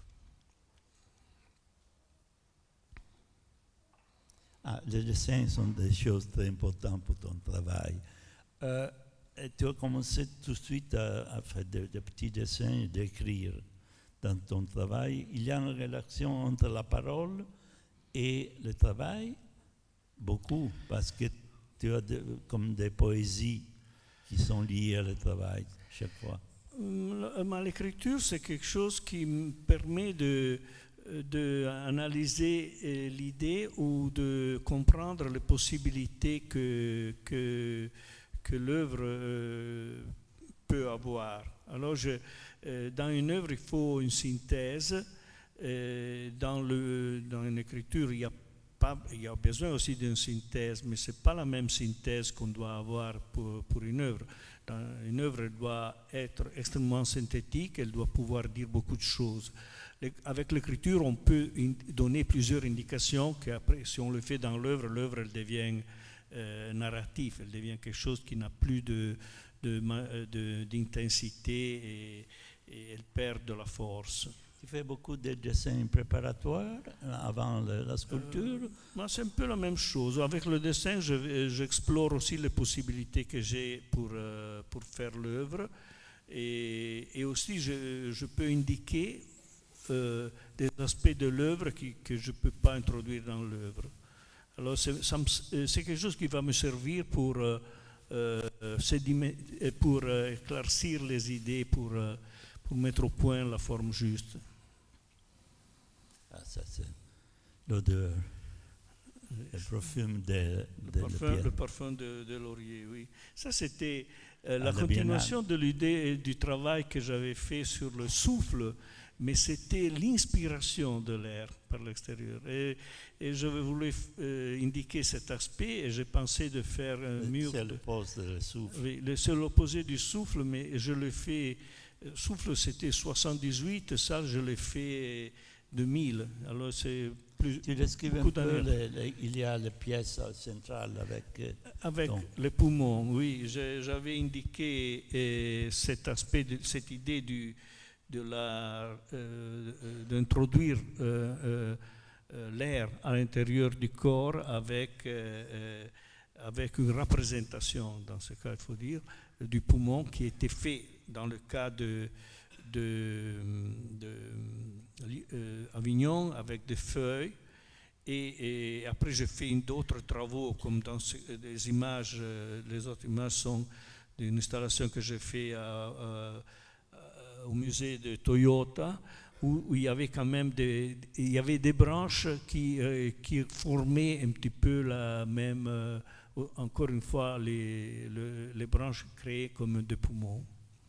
Ah, les dessins sont des choses très importantes pour ton travail. Euh, et tu as commencé tout de suite à, à faire de, de petits dessins et d'écrire dans ton travail. Il y a une relation entre la parole et le travail, beaucoup, parce que tu as de, comme des poésies qui sont liées au travail chaque fois. L'écriture, c'est quelque chose qui me permet de, de analyser l'idée ou de comprendre les possibilités que, que, que l'œuvre euh, peut avoir. Alors, je, euh, dans une œuvre, il faut une synthèse. Euh, dans, le, dans une écriture, il y a, pas, il y a besoin aussi d'une synthèse, mais ce n'est pas la même synthèse qu'on doit avoir pour, pour une œuvre. Dans une œuvre, elle doit être extrêmement synthétique, elle doit pouvoir dire beaucoup de choses. Les, avec l'écriture, on peut in, donner plusieurs indications qu'après, si on le fait dans l'œuvre, l'œuvre elle devient euh, narrative, elle devient quelque chose qui n'a plus de, de, de, d'intensité et, et elle perd de la force. Tu fais beaucoup de dessins préparatoires avant le, la sculpture? euh, C'est un peu la même chose. Avec le dessin, j'explore je, aussi les possibilités que j'ai pour, euh, pour faire l'œuvre. Et, et aussi, je, je peux indiquer euh, des aspects de l'œuvre que je ne peux pas introduire dans l'œuvre. Alors, c'est quelque chose qui va me servir pour, euh, euh, pour euh, éclaircir les idées, pour, euh, pour mettre au point la forme juste. Ah, ça c'est l'odeur, le parfum de, de le parfum, le parfum de, de laurier, oui. Ça c'était euh, la ah, continuation de l'idée du travail que j'avais fait sur le souffle, mais c'était l'inspiration de l'air par l'extérieur. Et, et je voulais euh, indiquer cet aspect et j'ai pensé de faire un le, mur. C'est l'opposé du souffle. Oui, c'est l'opposé du souffle, mais je le fais. Souffle, c'était soixante-dix-huit, ça, je l'ai fait de mille. Alors c'est plus. Tu décrives un peu, les, les, il y a les pièces centrales avec. Euh, avec ton... les poumons, oui. J'avais indiqué euh, cet aspect, de, cette idée du, de la, euh, d'introduire euh, euh, l'air à l'intérieur du corps avec, euh, avec une représentation, dans ce cas il faut dire, du poumon qui était fait dans le cas de, de, de euh, Avignon avec des feuilles. Et, et après j'ai fait d'autres travaux comme dans ce, des images, les autres images sont d'une installation que j'ai fait à, à, à, au musée de Toyota où, où il y avait quand même des, il y avait des branches qui, euh, qui formaient un petit peu la même, euh, encore une fois les, le, les branches créées comme des poumons.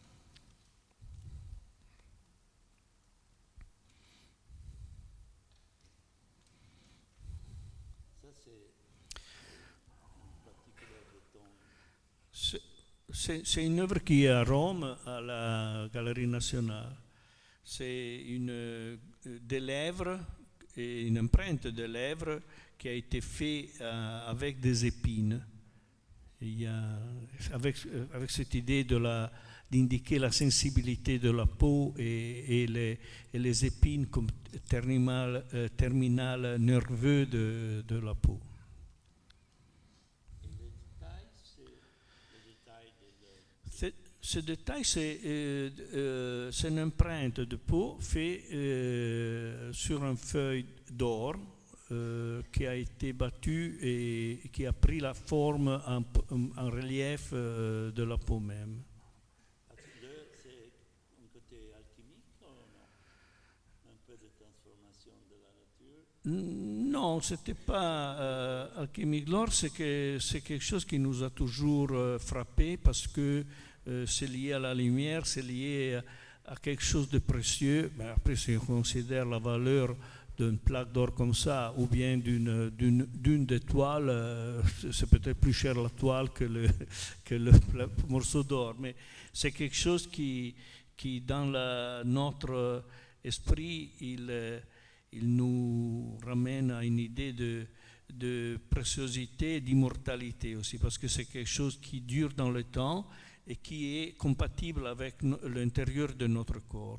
C'est une œuvre qui est à Rome, à la Galerie Nationale. C'est une euh, des lèvres, une empreinte de lèvres qui a été faite euh, avec des épines. Il y a, avec, avec cette idée de la, d'indiquer la sensibilité de la peau et, et, les, et les épines comme terminal, euh, terminal nerveux de, de la peau. Ce détail, c'est euh, euh, une empreinte de peau faite euh, sur une feuille d'or euh, qui a été battue et qui a pris la forme en, en relief euh, de la peau même. L'heure, c'est un côté alchimique ou non? Un peu de transformation de la nature? Non, ce n'était pas euh, alchimique. L'or, c'est que, c'est quelque chose qui nous a toujours euh, frappé parce que Euh, c'est lié à la lumière, c'est lié à, à quelque chose de précieux. Mais après, si on considère la valeur d'une plaque d'or comme ça, ou bien d'une, d'une, d'une des toiles, euh, c'est peut-être plus cher la toile que le, que le, le morceau d'or. Mais c'est quelque chose qui, qui dans la, notre esprit, il, il nous ramène à une idée de, de préciosité et d'immortalité aussi, parce que c'est quelque chose qui dure dans le temps et qui est compatible avec no, l'intérieur de notre corps.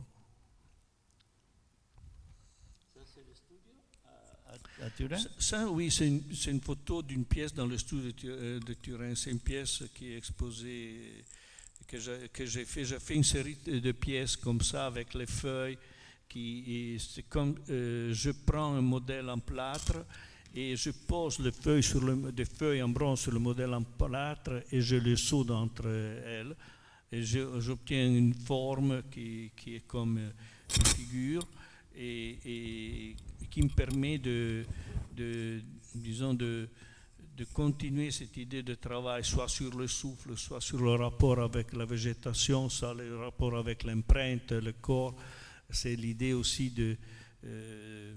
Ça, c'est le studio à, à, à Turin? Ça, ça oui, c'est une, c'est une photo d'une pièce dans le studio de, de Turin. C'est une pièce qui est exposée, que j'ai, que j'ai fait. J'ai fait une série de pièces comme ça, avec les feuilles. Qui, c'est comme, euh, je prends un modèle en plâtre, et je pose les feuilles sur le, des feuilles en bronze sur le modèle en plâtre et je les soude entre elles. Et je, j'obtiens une forme qui, qui est comme une figure et, et qui me permet de, de, disons de, de continuer cette idée de travail, soit sur le souffle, soit sur le rapport avec la végétation, soit le rapport avec l'empreinte, le corps. C'est l'idée aussi de... Euh,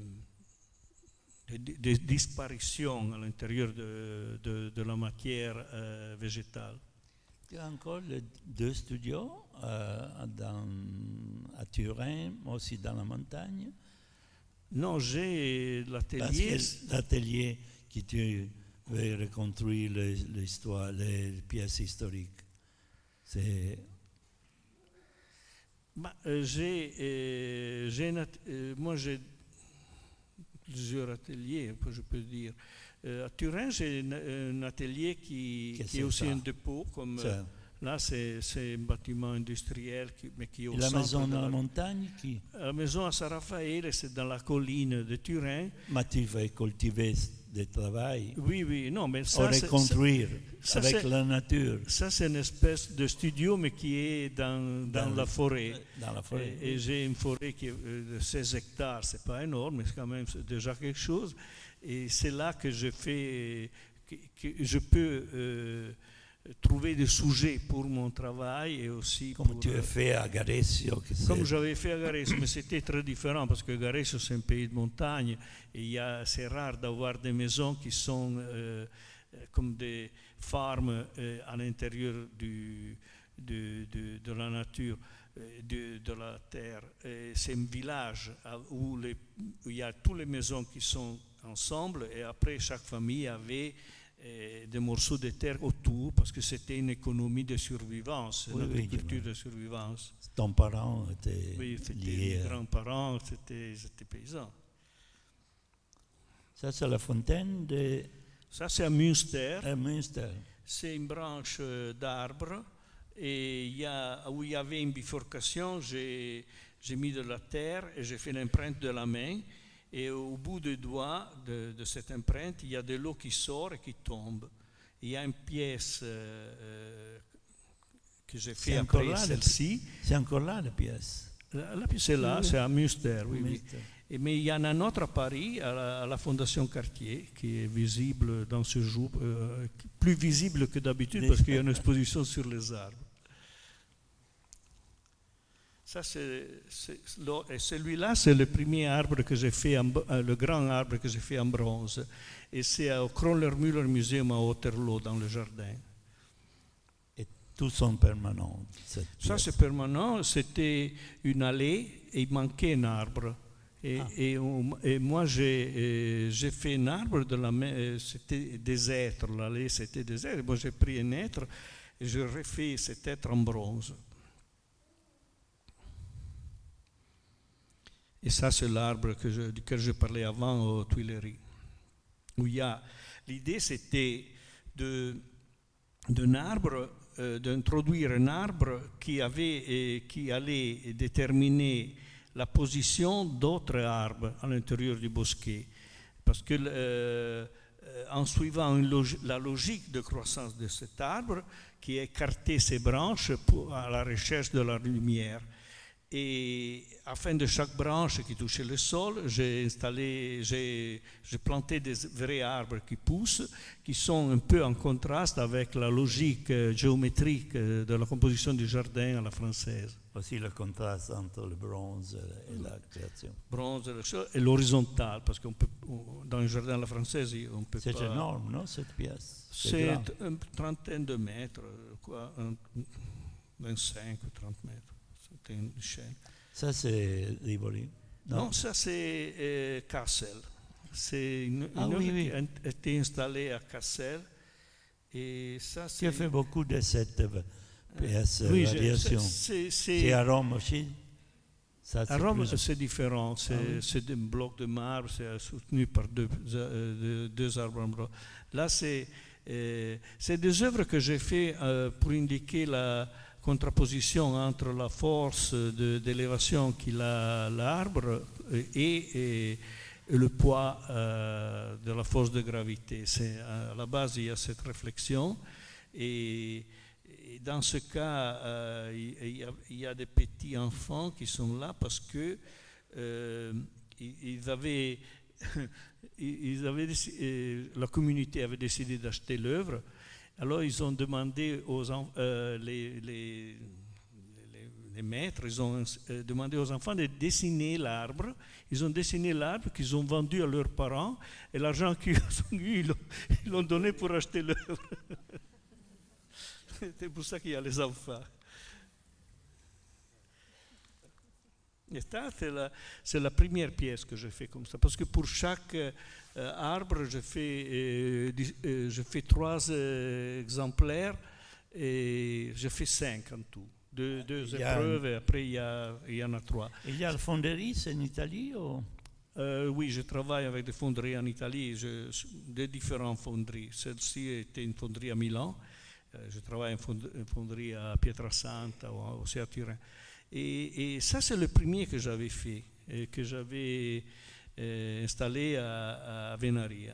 de disparition à l'intérieur de, de, de la matière euh, végétale. Tu as encore les deux studios euh, dans, à Turin, aussi dans la montagne? Non, j'ai l'atelier. Parce que l'atelier que tu veux reconstruire l'histoire, les pièces historiques, c'est... Bah, euh, j'ai, euh, j'ai euh, moi j'ai plusieurs ateliers, je peux dire. Euh, à Turin, j'ai un, un atelier qui, qui est aussi ça? un dépôt. Comme, euh, là, c'est, c'est un bâtiment industriel, qui, mais qui est au Et la centre maison de dans la, la montagne qui? La maison à San Raffaele, c'est dans la colline de Turin. Mais tu vas cultiver des travail. Oui, oui, non, mais ça, c'est... reconstruire ça, avec c'est, la nature. Ça, c'est une espèce de studio, mais qui est dans, dans, dans la forêt. Dans la forêt. Et, et j'ai une forêt qui est de seize hectares, c'est pas énorme, mais c'est quand même déjà quelque chose. Et c'est là que je fais, que, que je peux euh, trouver des sujets pour mon travail et aussi comme pour, tu as fait à Garesio. Comme j'avais fait à Garesio, mais c'était très différent parce que Garesio c'est un pays de montagne et il y a, c'est rare d'avoir des maisons qui sont euh, comme des farms euh, à l'intérieur du, de, de, de la nature. de, de la terre. C'est un village où, les, où il y a toutes les maisons qui sont ensemble et après chaque famille avait eh, des morceaux de terre autour parce que c'était une économie de survivance, oui, une oui, agriculture de survivance. Ton parent était oui, c'était lié. Mes grands-parents, c'était paysans. Ça, c'est la fontaine de... Ça, c'est à Münster. À Münster. C'est une branche d'arbre. Et il y a, où il y avait une bifurcation, j'ai mis de la terre et j'ai fait l'empreinte de la main. Et au bout des doigts de, de cette empreinte, il y a de l'eau qui sort et qui tombe. Il y a une pièce euh, que j'ai fait après celle-ci. C'est encore là, la pièce. La, la pièce est là, oui. C'est à Münster, oui, oui. Münster. Et, mais il y en a un autre à Paris, à la, à la Fondation Cartier, qui est visible dans ce jour, euh, plus visible que d'habitude parce qu'il y a une exposition sur les arbres. Ça, c'est, et celui-là, c'est le premier arbre que j'ai fait, en, le grand arbre que j'ai fait en bronze. Et c'est au Kröller-Müller Museum à Waterloo, dans le jardin. Et tous sont permanents. Ça, c'est permanent. C'était une allée et il manquait un arbre. Et, ah. et, on, et moi, j'ai fait un arbre, c'était des êtres. L'allée, c'était des êtres. Moi, j'ai pris un être et j'ai refait cet être en bronze. Et ça, c'est l'arbre que je, duquel je parlais avant aux Tuileries. Où il y a l'idée, c'était d'un arbre, euh, d'introduire un arbre qui avait, et qui allait déterminer la position d'autres arbres à l'intérieur du bosquet. Parce que, euh, en suivant une log la logique de croissance de cet arbre, qui écartait ses branches pour, à la recherche de la lumière. Et à la fin de chaque branche qui touchait le sol, j'ai installé, j'ai planté des vrais arbres qui poussent, qui sont un peu en contraste avec la logique géométrique de la composition du jardin à la française. Aussi le contraste entre le bronze et la création. Bronze et l'horizontale, parce qu'on peut, dans le jardin à la française, on peut pas... C'est énorme, non, cette pièce? C'est une trentaine de mètres, quoi, vingt-cinq ou trente mètres. Une chaîne. Ça, c'est Rivoli? Non, non, ça, c'est euh, Kassel. C'est une, ah, une oui, oui. qui a été installée à Kassel. Et ça, tu as fait beaucoup de cette pièce oui, radiation. C'est à Rome aussi? Ça, à Rome, c'est différent. C'est ah, oui. un bloc de marbre, c'est soutenu par deux, euh, deux arbres en bronze. Là, c'est euh, des œuvres que j'ai faites euh, pour indiquer la contraposition entre la force d'élévation qu'il a l'arbre et, et, et le poids euh, de la force de gravité. À la base, il y a cette réflexion. Et, et dans ce cas, euh, il, y a, il y a des petits enfants qui sont là parce que euh, ils avaient, ils avaient, la communauté avait décidé d'acheter l'œuvre. Alors, ils ont demandé aux euh, les, les, les, les maîtres, ils ont euh, demandé aux enfants de dessiner l'arbre. Ils ont dessiné l'arbre qu'ils ont vendu à leurs parents et l'argent qu'ils ont eu, ils l'ont donné pour acheter l'œuvre. C'est pour ça qu'il y a les enfants. Et ça, c'est la, la première pièce que je fais comme ça. Parce que pour chaque euh, arbre, je fais, euh, euh, je fais trois euh, exemplaires et je fais cinq en tout. Deux, deux épreuves et après il y, a, il y en a trois. Il y a la fonderie, c'est en Italie ou? euh, Oui, je travaille avec des fonderies en Italie, je, des différentes fonderies. Celle-ci était une fonderie à Milan. Euh, je travaille en une fonderie à Pietrasanta ou aussi à Turin. Et, et ça, c'est le premier que j'avais fait, et que j'avais euh, installé à, à Venaria.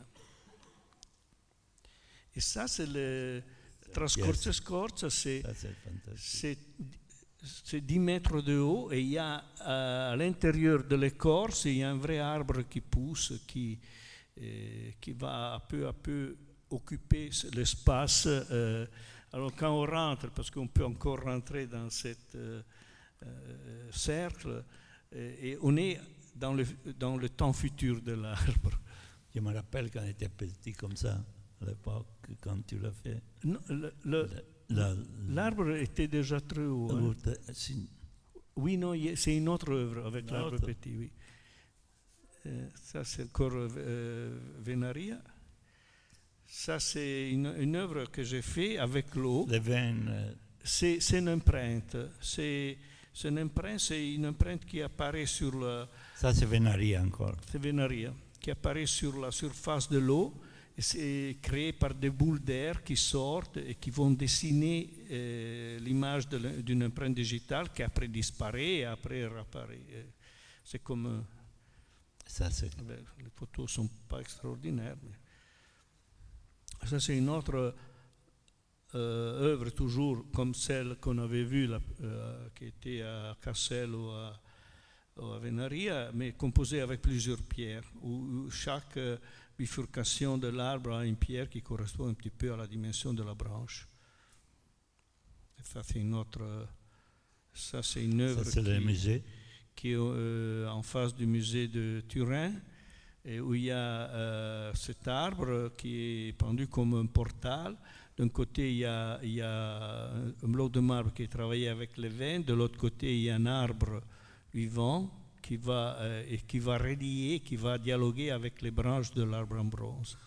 Et ça, c'est le Trascorza yes. Scorza, c'est dix mètres de haut, et il y a à, à l'intérieur de l'écorce, il y a un vrai arbre qui pousse, qui, euh, qui va peu à peu occuper l'espace. Euh, alors quand on rentre, parce qu'on peut encore rentrer dans cette... Euh, Euh, cercle et, et on est dans le, dans le temps futur de l'arbre. Je me rappelle quand on était petit comme ça, à l'époque, quand tu l'as fait. L'arbre était déjà très haut. Hein. Oui, non, c'est une autre œuvre avec l'arbre autre. petit, oui. Euh, ça, c'est encore euh, Venaria. Ça, c'est une, une œuvre que j'ai faite avec l'eau. Les veines. euh, C'est c'est une empreinte. C'est c'est une empreinte, c'est une empreinte qui apparaît sur la, Ça, c'est Venaria encore. c'est Venaria, qui apparaît sur la surface de l'eau. Et c'est créé par des boules d'air qui sortent et qui vont dessiner euh, l'image de l'e- d'une empreinte digitale qui après disparaît et après réapparaît. Euh, C'est comme... euh, Ça, c'est. ben, les photos ne sont pas extraordinaires. Mais ça, c'est une autre euh, œuvre, toujours comme celle qu'on avait vue, là, euh, qui était à Cassel ou à, ou à Venaria, mais composée avec plusieurs pierres, où, où chaque euh, bifurcation de l'arbre a une pierre qui correspond un petit peu à la dimension de la branche. Et ça, c'est une autre. euh, Ça, c'est une œuvre Ça, c'est le qui- musée. qui est euh, en face du musée de Turin, et où il y a euh, cet arbre qui est pendu comme un portal. D'un côté, il y, a, il y a un bloc de marbre qui est travaillé avec les veines, de l'autre côté, il y a un arbre vivant qui va, euh, et qui va relier, qui va dialoguer avec les branches de l'arbre en bronze.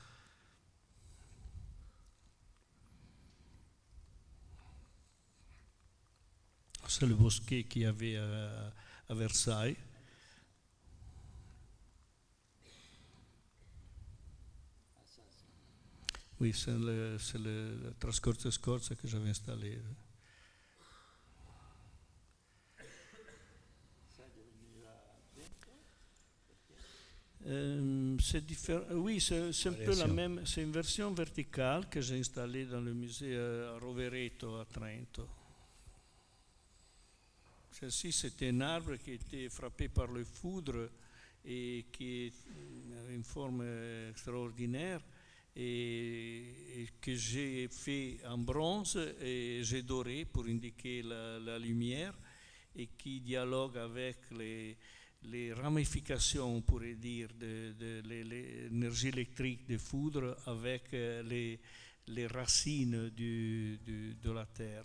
C'est le bosquet qu'il y avait à, à Versailles. Oui, c'est le, c'est le, le Trascorso Scorza que j'avais installé. Euh, c'est différent. Oui, c'est, c'est un peu la Variation. même. C'est une version verticale que j'ai installée dans le musée euh, à Rovereto à Trento. Celle-ci, c'était un arbre qui était frappé par le foudre et qui avait une forme euh, extraordinaire et, et que j'ai fait en bronze et j'ai doré pour indiquer la, la lumière et qui dialogue avec les, les ramifications, on pourrait dire, de, de, de l'énergie électrique des foudres avec euh, les, les racines du, du, de la Terre.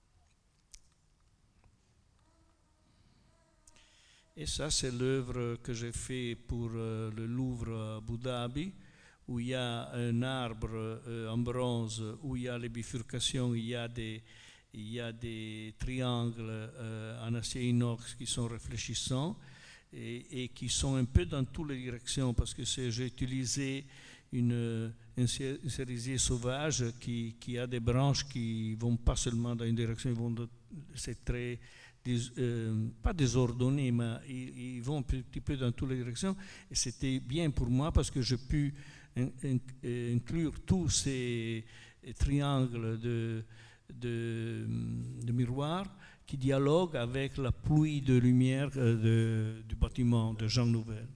Et ça, c'est l'œuvre que j'ai fait pour euh, le Louvre à Abu Dhabi, où il y a un arbre euh, en bronze, où il y a les bifurcations, il y a des, il y a des triangles euh, en acier inox qui sont réfléchissants et, et qui sont un peu dans toutes les directions, parce que c'est, j'ai utilisé une, un cerisier sauvage qui, qui a des branches qui ne vont pas seulement dans une direction, ils vont de, c'est très... Des, euh, pas désordonnés, mais ils, ils vont un petit peu dans toutes les directions. Et c'était bien pour moi parce que j'ai pu in, in, inclure tous ces triangles de, de, de miroirs qui dialoguent avec la pluie de lumière de, du bâtiment de Jean Nouvel.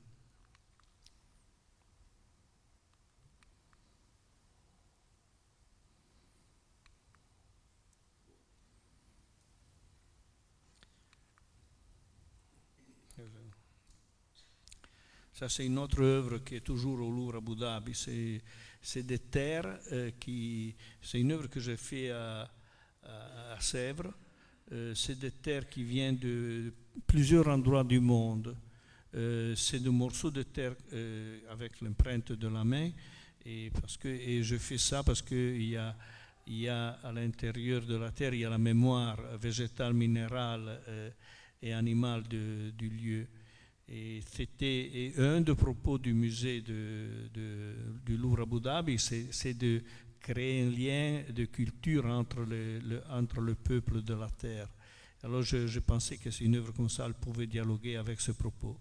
Ça, c'est une autre œuvre qui est toujours au Louvre à Abu Dhabi. C'est, c'est des terres euh, qui. C'est une œuvre que j'ai faite à, à, à Sèvres. Euh, c'est des terres qui viennent de plusieurs endroits du monde. Euh, c'est des morceaux de terre euh, avec l'empreinte de la main. Et, parce que, et je fais ça parce qu'il y a, il y a à l'intérieur de la terre, il y a la mémoire végétale, minérale euh, et animale de, du lieu. Et c'était et un des propos du musée de, de, du Louvre Abu Dhabi, c'est, c'est de créer un lien de culture entre le, le, entre le peuple de la terre. Alors je, je pensais que c'est une œuvre comme ça, elle pouvait dialoguer avec ce propos.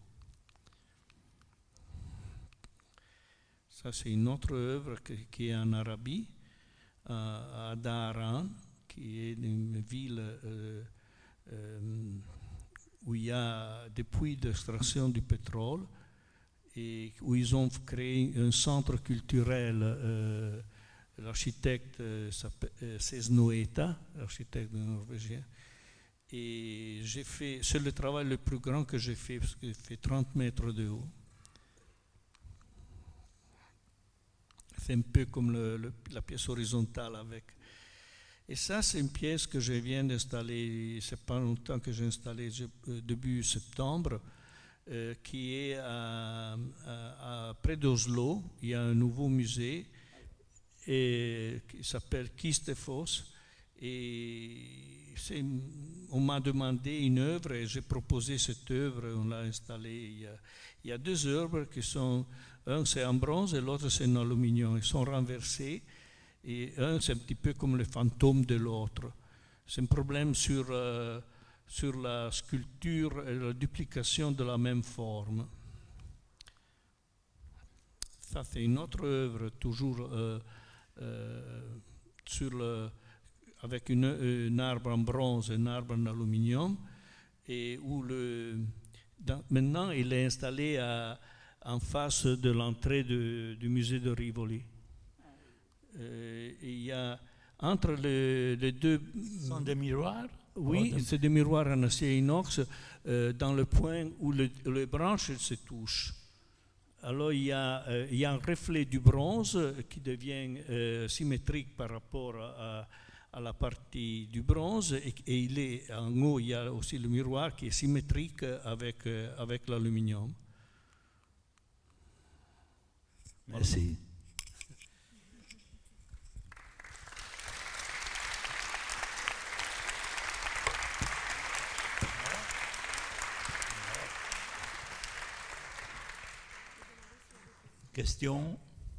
Ça, c'est une autre œuvre qui, qui est en Arabie, à, à Dhahran, qui est une ville euh, euh, où il y a des puits d'extraction du pétrole et où ils ont créé un centre culturel. Euh, l'architecte euh, s'appelle Cesnoeta, l'architecte norvégien. Et j'ai fait, c'est le travail le plus grand que j'ai fait, parce qu'il fait trente mètres de haut. C'est un peu comme le, le, la pièce horizontale avec. Et ça, c'est une pièce que je viens d'installer, c'est pas longtemps que j'ai installé, euh, début septembre, euh, qui est à, à, à près d'Oslo. Il y a un nouveau musée et, qui s'appelle Kistefos. Et on m'a demandé une œuvre et j'ai proposé cette œuvre, on l'a installée. Il y, a, il y a deux œuvres qui sont, un c'est en bronze et l'autre c'est en aluminium. Ils sont renversés et un c'est un petit peu comme le fantôme de l'autre. C'est un problème sur, euh, sur la sculpture et la duplication de la même forme. Ça c'est une autre œuvre, toujours euh, euh, sur le... avec une, un arbre en bronze et un arbre en aluminium, et où le, dans, maintenant il est installé à, en face de l'entrée du musée de Rivoli. Euh, il y a entre les, les deux... Ce sont des miroirs? Oui, c'est des miroirs en acier inox euh, dans le point où le, les branches se touchent. Alors il y, a, euh, il y a un reflet du bronze qui devient euh, symétrique par rapport à, à la partie du bronze et, et il est, en haut il y a aussi le miroir qui est symétrique avec, euh, avec l'aluminium. Merci. Question?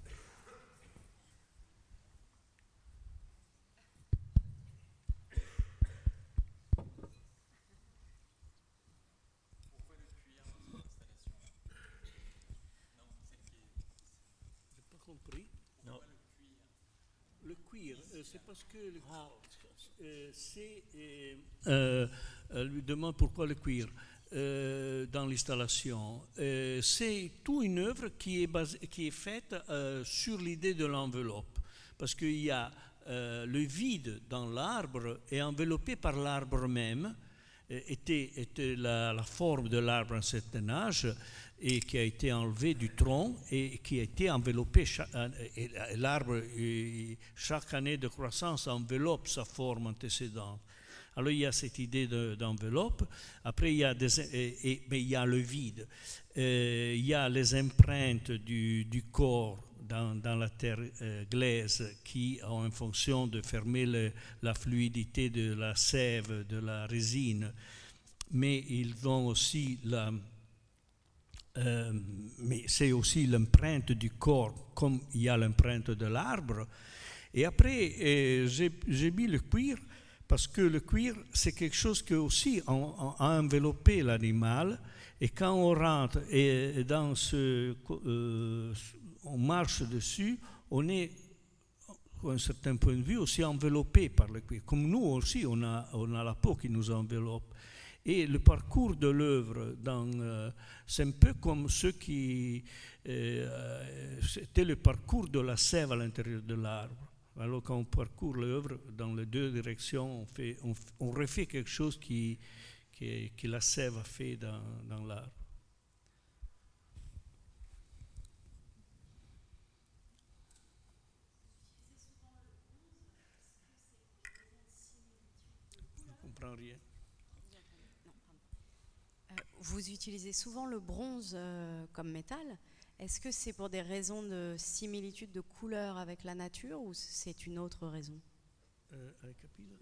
Le cuir, euh, c'est parce que le, euh, c'est, euh, euh, elle lui demande pourquoi le cuir euh, dans l'installation. Euh, c'est toute une œuvre qui est, basée, qui est faite euh, sur l'idée de l'enveloppe, parce qu'il y a euh, le vide dans l'arbre est enveloppé par l'arbre même, euh, était, était la, la forme de l'arbre à un certain âge, et qui a été enlevé du tronc et qui a été enveloppé. L'arbre, chaque année de croissance, enveloppe sa forme antécédente. Alors il y a cette idée d'enveloppe. Après, il y a des, et, et, mais il y a le vide. Euh, il y a les empreintes du, du corps dans, dans la terre euh, glaise qui ont une fonction de fermer le, la fluidité de la sève, de la résine. Mais ils ont aussi la... Euh, mais c'est aussi l'empreinte du corps, comme il y a l'empreinte de l'arbre. Et après, euh, j'ai mis le cuir, parce que le cuir, c'est quelque chose qui aussi a, a enveloppé l'animal. Et quand on rentre et dans ce, euh, on marche dessus, on est, à un certain point de vue, aussi enveloppé par le cuir. Comme nous aussi, on a, on a la peau qui nous enveloppe. Et le parcours de l'œuvre, euh, c'est un peu comme ceux qui... Euh, c'était le parcours de la sève à l'intérieur de l'arbre. Alors quand on parcourt l'œuvre dans les deux directions, on, fait, on, on refait quelque chose qui, qui, que la sève a fait dans, dans l'arbre. Je ne comprends rien. Vous utilisez souvent le bronze euh, comme métal. Est-ce que c'est pour des raisons de similitude de couleur avec la nature ou c'est une autre raison? euh, avec Capilla.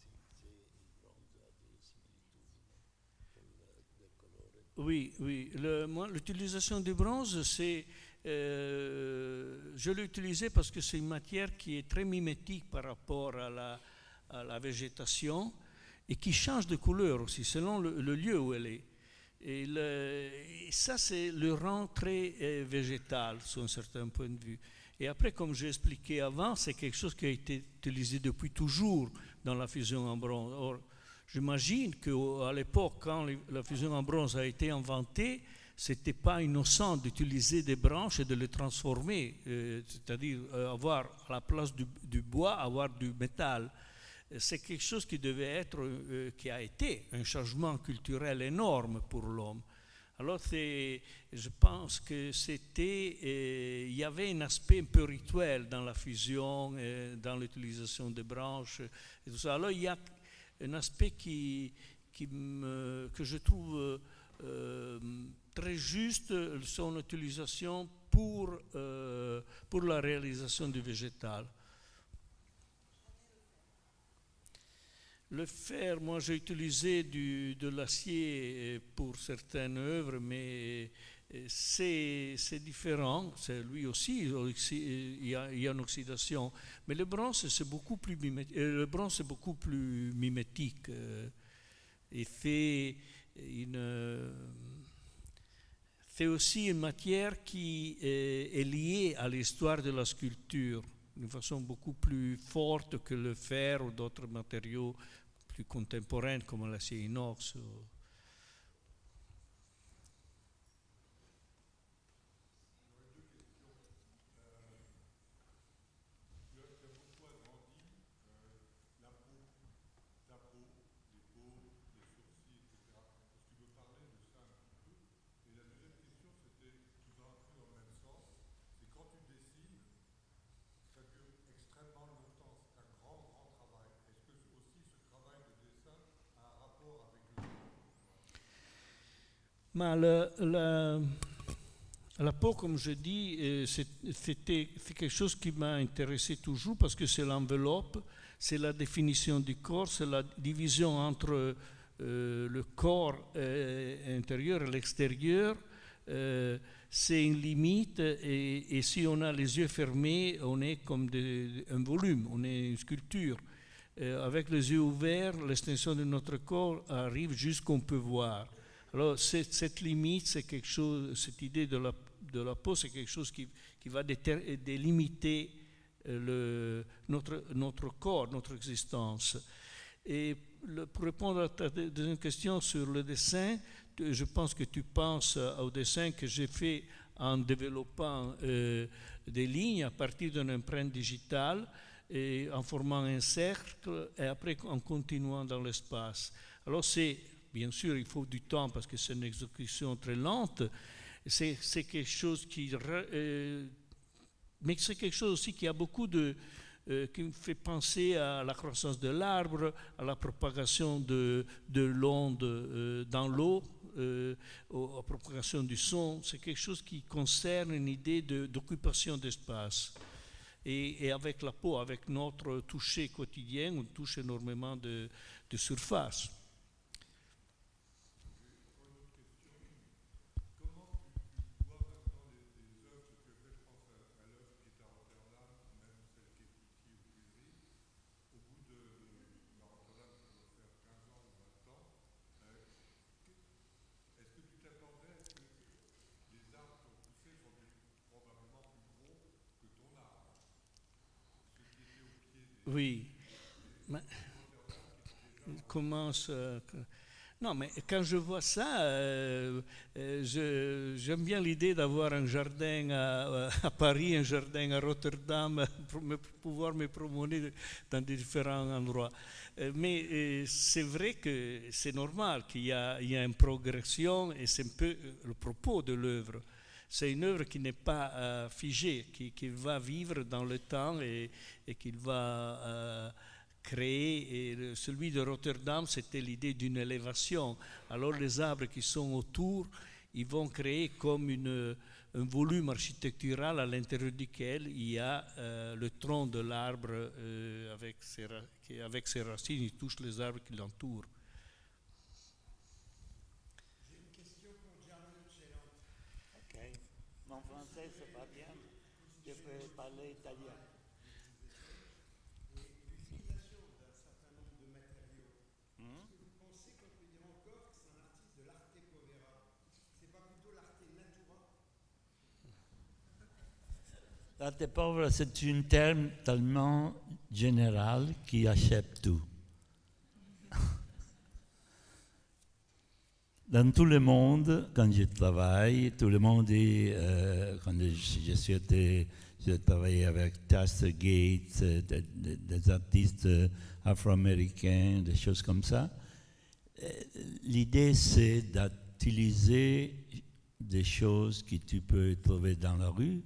Oui, oui. L'utilisation du bronze, c'est, euh, je l'ai utilisé parce que c'est une matière qui est très mimétique par rapport à la, à la végétation et qui change de couleur aussi selon le, le lieu où elle est. Et, le, et ça, c'est le rang très euh, végétal, sur un certain point de vue. Et après, comme j'ai expliqué avant, c'est quelque chose qui a été utilisé depuis toujours dans la fusion en bronze. Or, j'imagine qu'à l'époque, quand la fusion en bronze a été inventée, ce n'était pas innocent d'utiliser des branches et de les transformer, euh, c'est-à-dire euh, avoir à la place du, du bois, avoir du métal. C'est quelque chose qui devait être, euh, qui a été un changement culturel énorme pour l'homme. Alors je pense que c'était, euh, il y avait un aspect un peu rituel dans la fusion, euh, dans l'utilisation des branches et tout ça. Alors il y a un aspect qui, qui me, que je trouve euh, très juste, son utilisation pour, euh, pour la réalisation du végétal. Le fer, moi j'ai utilisé du, de l'acier pour certaines œuvres, mais c'est différent. Lui aussi, il y, a, il y a une oxydation. Mais le bronze, c'est beaucoup plus mimétique. Le bronze, c'est beaucoup plus mimétique. Et fait, une, fait aussi une matière qui est, est liée à l'histoire de la sculpture d'une façon beaucoup plus forte que le fer ou d'autres matériaux plus contemporains comme l'acier inox. Mais le, la, la peau, comme je dis, c'était quelque chose qui m'a intéressé toujours parce que c'est l'enveloppe, c'est la définition du corps, c'est la division entre euh, le corps euh, intérieur et l'extérieur. Euh, c'est une limite et, et si on a les yeux fermés, on est comme de, un volume, on est une sculpture. Euh, avec les yeux ouverts, l'extension de notre corps arrive jusqu'on peut voir. Alors cette, cette limite, c'est quelque chose, cette idée de la, de la peau, c'est quelque chose qui, qui va déter, délimiter le, notre, notre corps, notre existence. Et le, pour répondre à ta deuxième question sur le dessin, je pense que tu penses au dessin que j'ai fait en développant euh, des lignes à partir d'une empreinte digitale et en formant un cercle et après en continuant dans l'espace. Alors c'est bien sûr, il faut du temps parce que c'est une exécution très lente. C'est quelque chose qui... Euh, mais c'est quelque chose aussi qui a beaucoup de... Euh, qui me fait penser à la croissance de l'arbre, à la propagation de, de l'onde euh, dans l'eau, euh, à la propagation du son. C'est quelque chose qui concerne une idée d'occupation d'espace. Et, et avec la peau, avec notre toucher quotidien, on touche énormément de, de surface. Oui, mais il commence. Euh, non, mais quand je vois ça, euh, euh, j'aime bien l'idée d'avoir un jardin à, à Paris, un jardin à Rotterdam, pour me, pouvoir me promener dans différents endroits. Euh, mais euh, c'est vrai que c'est normal qu'il y, y a une progression et c'est un peu le propos de l'œuvre. C'est une œuvre qui n'est pas euh, figée, qui, qui va vivre dans le temps et, et qui va euh, créer. Et celui de Rotterdam, c'était l'idée d'une élévation. Alors les arbres qui sont autour, ils vont créer comme une, un volume architectural à l'intérieur duquel il y a euh, le tronc de l'arbre euh, avec, qui avec ses racines, il touche les arbres qui l'entourent. Mon français, c'est pas bien. Je peux parler italien. L'utilisation d'un certain nombre de matériaux. Est-ce que vous pensez qu'on peut dire encore que c'est un artiste de l'arte povera? C'est pas plutôt l'arte natura? L'arte povera, c'est un terme tellement général qui achète tout. Dans tout le monde, quand je travaille, tout le monde dit, euh, quand je, je suis été, j'ai travaillé avec Taster Gates, euh, des, des, des artistes afro-américains, des choses comme ça. Euh, L'idée, c'est d'utiliser des choses que tu peux trouver dans la rue,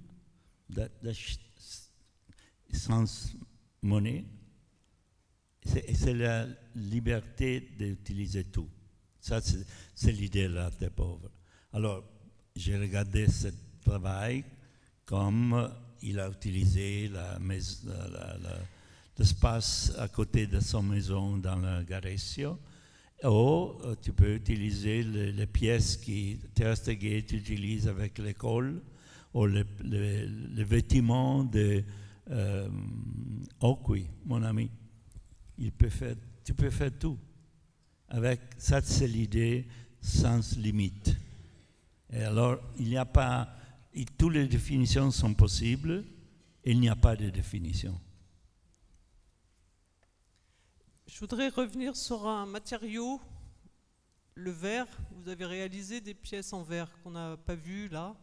sans monnaie. Et c'est la liberté d'utiliser tout. Ça, c'est l'idée de l'art des pauvres. Alors, j'ai regardé ce travail comme il a utilisé la mais- la, la, la, l'espace à côté de son maison dans le Garesio, ou euh, tu peux utiliser les, les pièces que Thérèse Teguet utilise avec l'école, ou les, les, les vêtements de euh, Okwi, mon ami. Il peut faire, tu peux faire tout. Avec ça, c'est l'idée sans limite. Et alors, il n'y a pas, et toutes les définitions sont possibles, et il n'y a pas de définition. Je voudrais revenir sur un matériau, le verre. Vous avez réalisé des pièces en verre qu'on n'a pas vues là,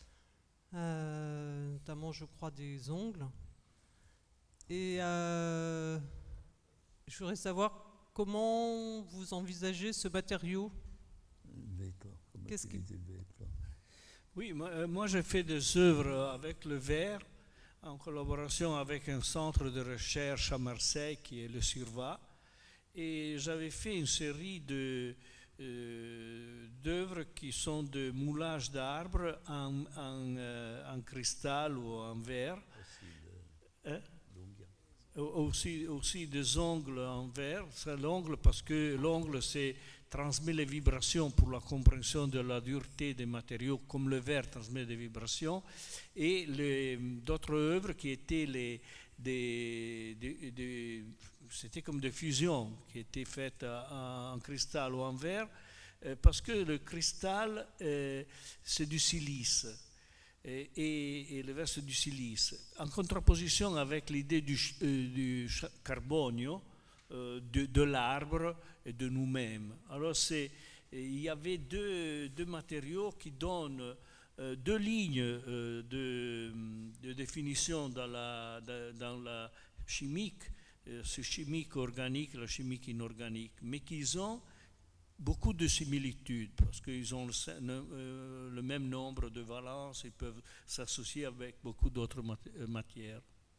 euh, notamment, je crois, des ongles. Et euh, je voudrais savoir comment vous envisagez ce matériau. Qu'est-ce qui... Oui, moi, euh, moi j'ai fait des œuvres avec le verre en collaboration avec un centre de recherche à Marseille qui est le CIRVA. Et j'avais fait une série de, euh, d'œuvres qui sont de moulage d'arbres en, en, euh, en cristal ou en verre. Hein? Aussi, aussi des ongles en verre. C'est l'ongle parce que l'ongle c'est transmet les vibrations pour la compréhension de la dureté des matériaux, comme le verre transmet des vibrations. Et les, d'autres œuvres qui étaient les, des, des, des c'était comme des fusions qui étaient faites en, en cristal ou en verre, euh, parce que le cristal, euh, c'est du silice. Et, et, et le verre, c'est du silice. En contraposition avec l'idée du, euh, du carbonio, euh, de, de l'arbre et de nous-mêmes. Alors, c'est, il y avait deux, deux matériaux qui donnent euh, deux lignes euh, de, de définition dans la, dans la chimique, ce chimique organique, la chimique inorganique, mais qu'ils ont beaucoup de similitudes parce qu'ils ont le, euh, le même nombre de valences et peuvent s'associer avec beaucoup d'autres mat matières.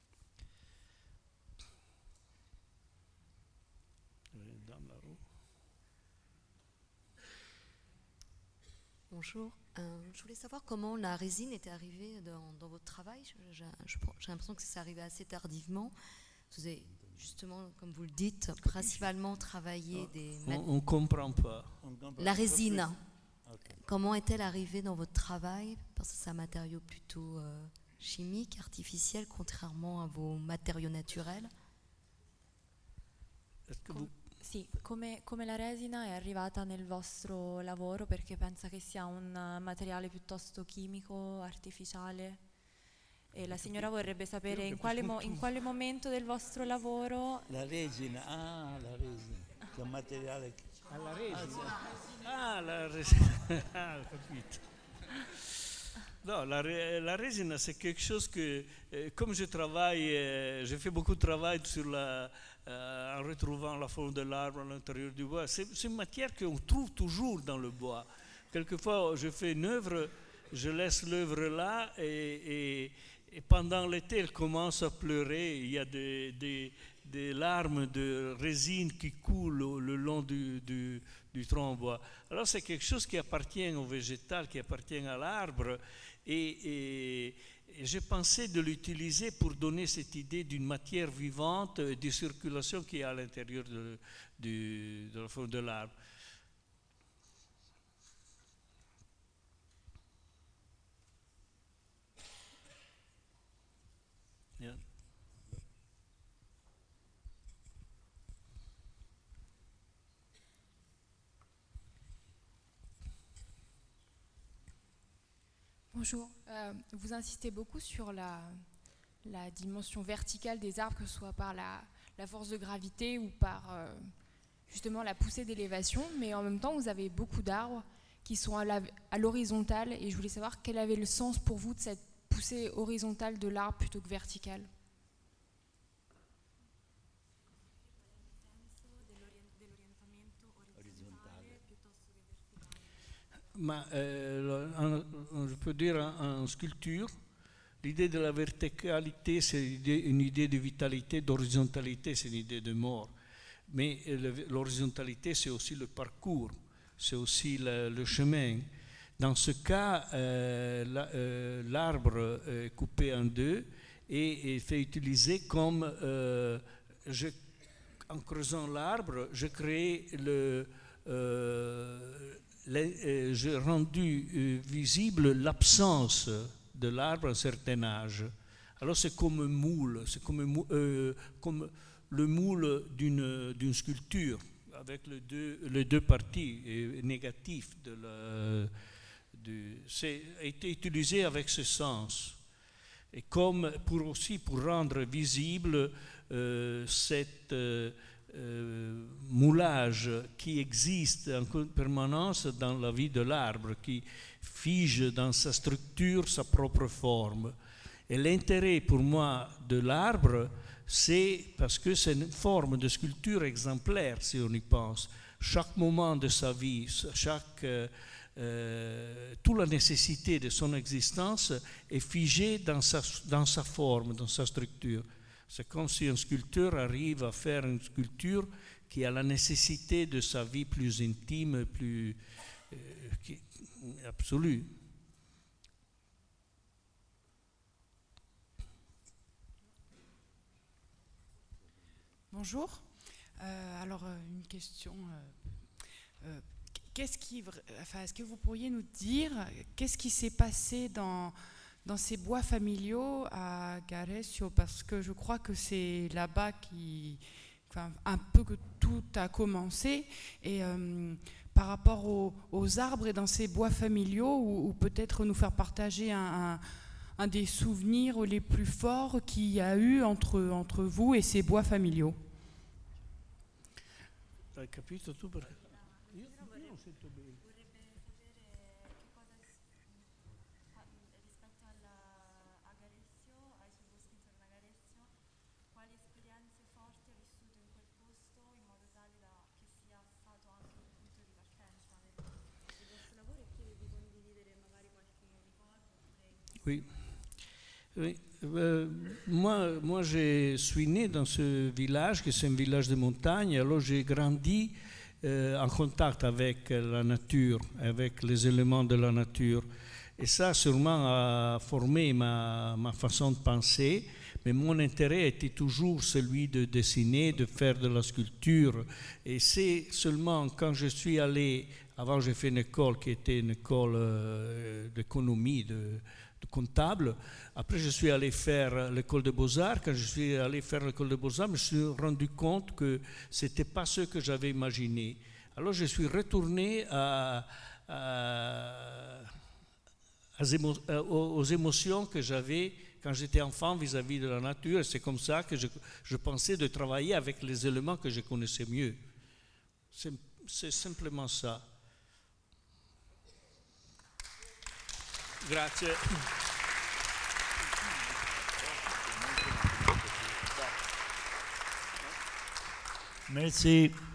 Bonjour, euh, je voulais savoir comment la résine était arrivée dans, dans votre travail. J'ai l'impression que ça arrivait assez tardivement. Vous avez justement, comme vous le dites, principalement travaillé des... On ne comprend pas. La résine, comment est-elle arrivée dans votre travail? Parce que c'est un matériau plutôt euh, chimique, artificiel, contrairement à vos matériaux naturels. Com sì, come, come la resina è arrivata nel vostro lavoro, perché pensa che sia un materiale piuttosto chimico, artificiale? E la signora vorrebbe sapere in quale, mo in quale momento del vostro lavoro... La resina, ah, la resina, che è un materiale... Ah, la resina. Ah, la resina, ah, ho capito. Non, la, la résine, c'est quelque chose que, euh, comme je travaille, euh, j'ai fait beaucoup de travail sur la, euh, en retrouvant la forme de l'arbre à l'intérieur du bois. C'est une matière qu'on trouve toujours dans le bois. Quelquefois, je fais une œuvre, je laisse l'œuvre là et, et Et pendant l'été, elle commence à pleurer. Il y a des, des, des larmes de résine qui coulent le long du, du, du tronc en bois. Alors c'est quelque chose qui appartient au végétal, qui appartient à l'arbre. Et, et, et j'ai pensé de l'utiliser pour donner cette idée d'une matière vivante et de circulation qui est à l'intérieur de, de, de la forme de l'arbre. Yeah. Bonjour, euh, vous insistez beaucoup sur la, la dimension verticale des arbres, que ce soit par la, la force de gravité ou par euh, justement la poussée d'élévation, mais en même temps vous avez beaucoup d'arbres qui sont à l'horizontale et je voulais savoir quel avait le sens pour vous de cette poussée horizontale de l'arbre plutôt que verticale. ma, euh, en, je peux dire en, en sculpture, l'idée de la verticalité, c'est une idée de vitalité, d'horizontalité, c'est une idée de mort. Mais l'horizontalité, c'est aussi le parcours, c'est aussi le, le chemin. Dans ce cas, euh, l'arbre euh, est coupé en deux et est fait utiliser comme, euh, je, en creusant l'arbre, je crée le, euh, les, j'ai rendu euh, visible l'absence de l'arbre à un certain âge. Alors c'est comme un moule, c'est comme, euh, comme le moule d'une sculpture, avec les deux, les deux parties euh, négatives de la... C'est a été utilisé avec ce sens, et comme pour aussi pour rendre visible euh, cette euh, euh, moulage qui existe en permanence dans la vie de l'arbre, qui fige dans sa structure sa propre forme. Et l'intérêt pour moi de l'arbre, c'est parce que c'est une forme de sculpture exemplaire, si on y pense. Chaque moment de sa vie, chaque euh, Euh, toute la nécessité de son existence est figée dans sa, dans sa forme, dans sa structure. C'est comme si un sculpteur arrive à faire une sculpture qui a la nécessité de sa vie plus intime, plus euh, qui, absolue. Bonjour. Euh, alors, une question. Euh, euh, Qu'est-ce qui, enfin, est-ce que vous pourriez nous dire qu'est-ce qui s'est passé dans, dans ces bois familiaux à Garesio? Parce que je crois que c'est là-bas qui, enfin, un peu que tout a commencé. Et euh, par rapport aux, aux arbres et dans ces bois familiaux, ou, ou peut-être nous faire partager un, un, un des souvenirs les plus forts qu'il y a eu entre, entre vous et ces bois familiaux. Hai capito tu perché? Oui. Oui. Euh, moi, moi je suis né dans ce village, qui c'est un village de montagne, alors j'ai grandi euh, en contact avec la nature, avec les éléments de la nature. Et ça, sûrement, a formé ma, ma façon de penser, mais mon intérêt était toujours celui de dessiner, de faire de la sculpture. Et c'est seulement quand je suis allé, avant j'ai fait une école qui était une école euh, d'économie, de comptable. Après, je suis allé faire l'école de Beaux-Arts. Quand je suis allé faire l'école de Beaux-Arts, je me suis rendu compte que ce n'était pas ce que j'avais imaginé. Alors, je suis retourné à, à, à, aux émotions que j'avais quand j'étais enfant vis-à-vis de la nature. Et c'est comme ça que je, je pensais de travailler avec les éléments que je connaissais mieux. C'est simplement ça. Grazie. Merci.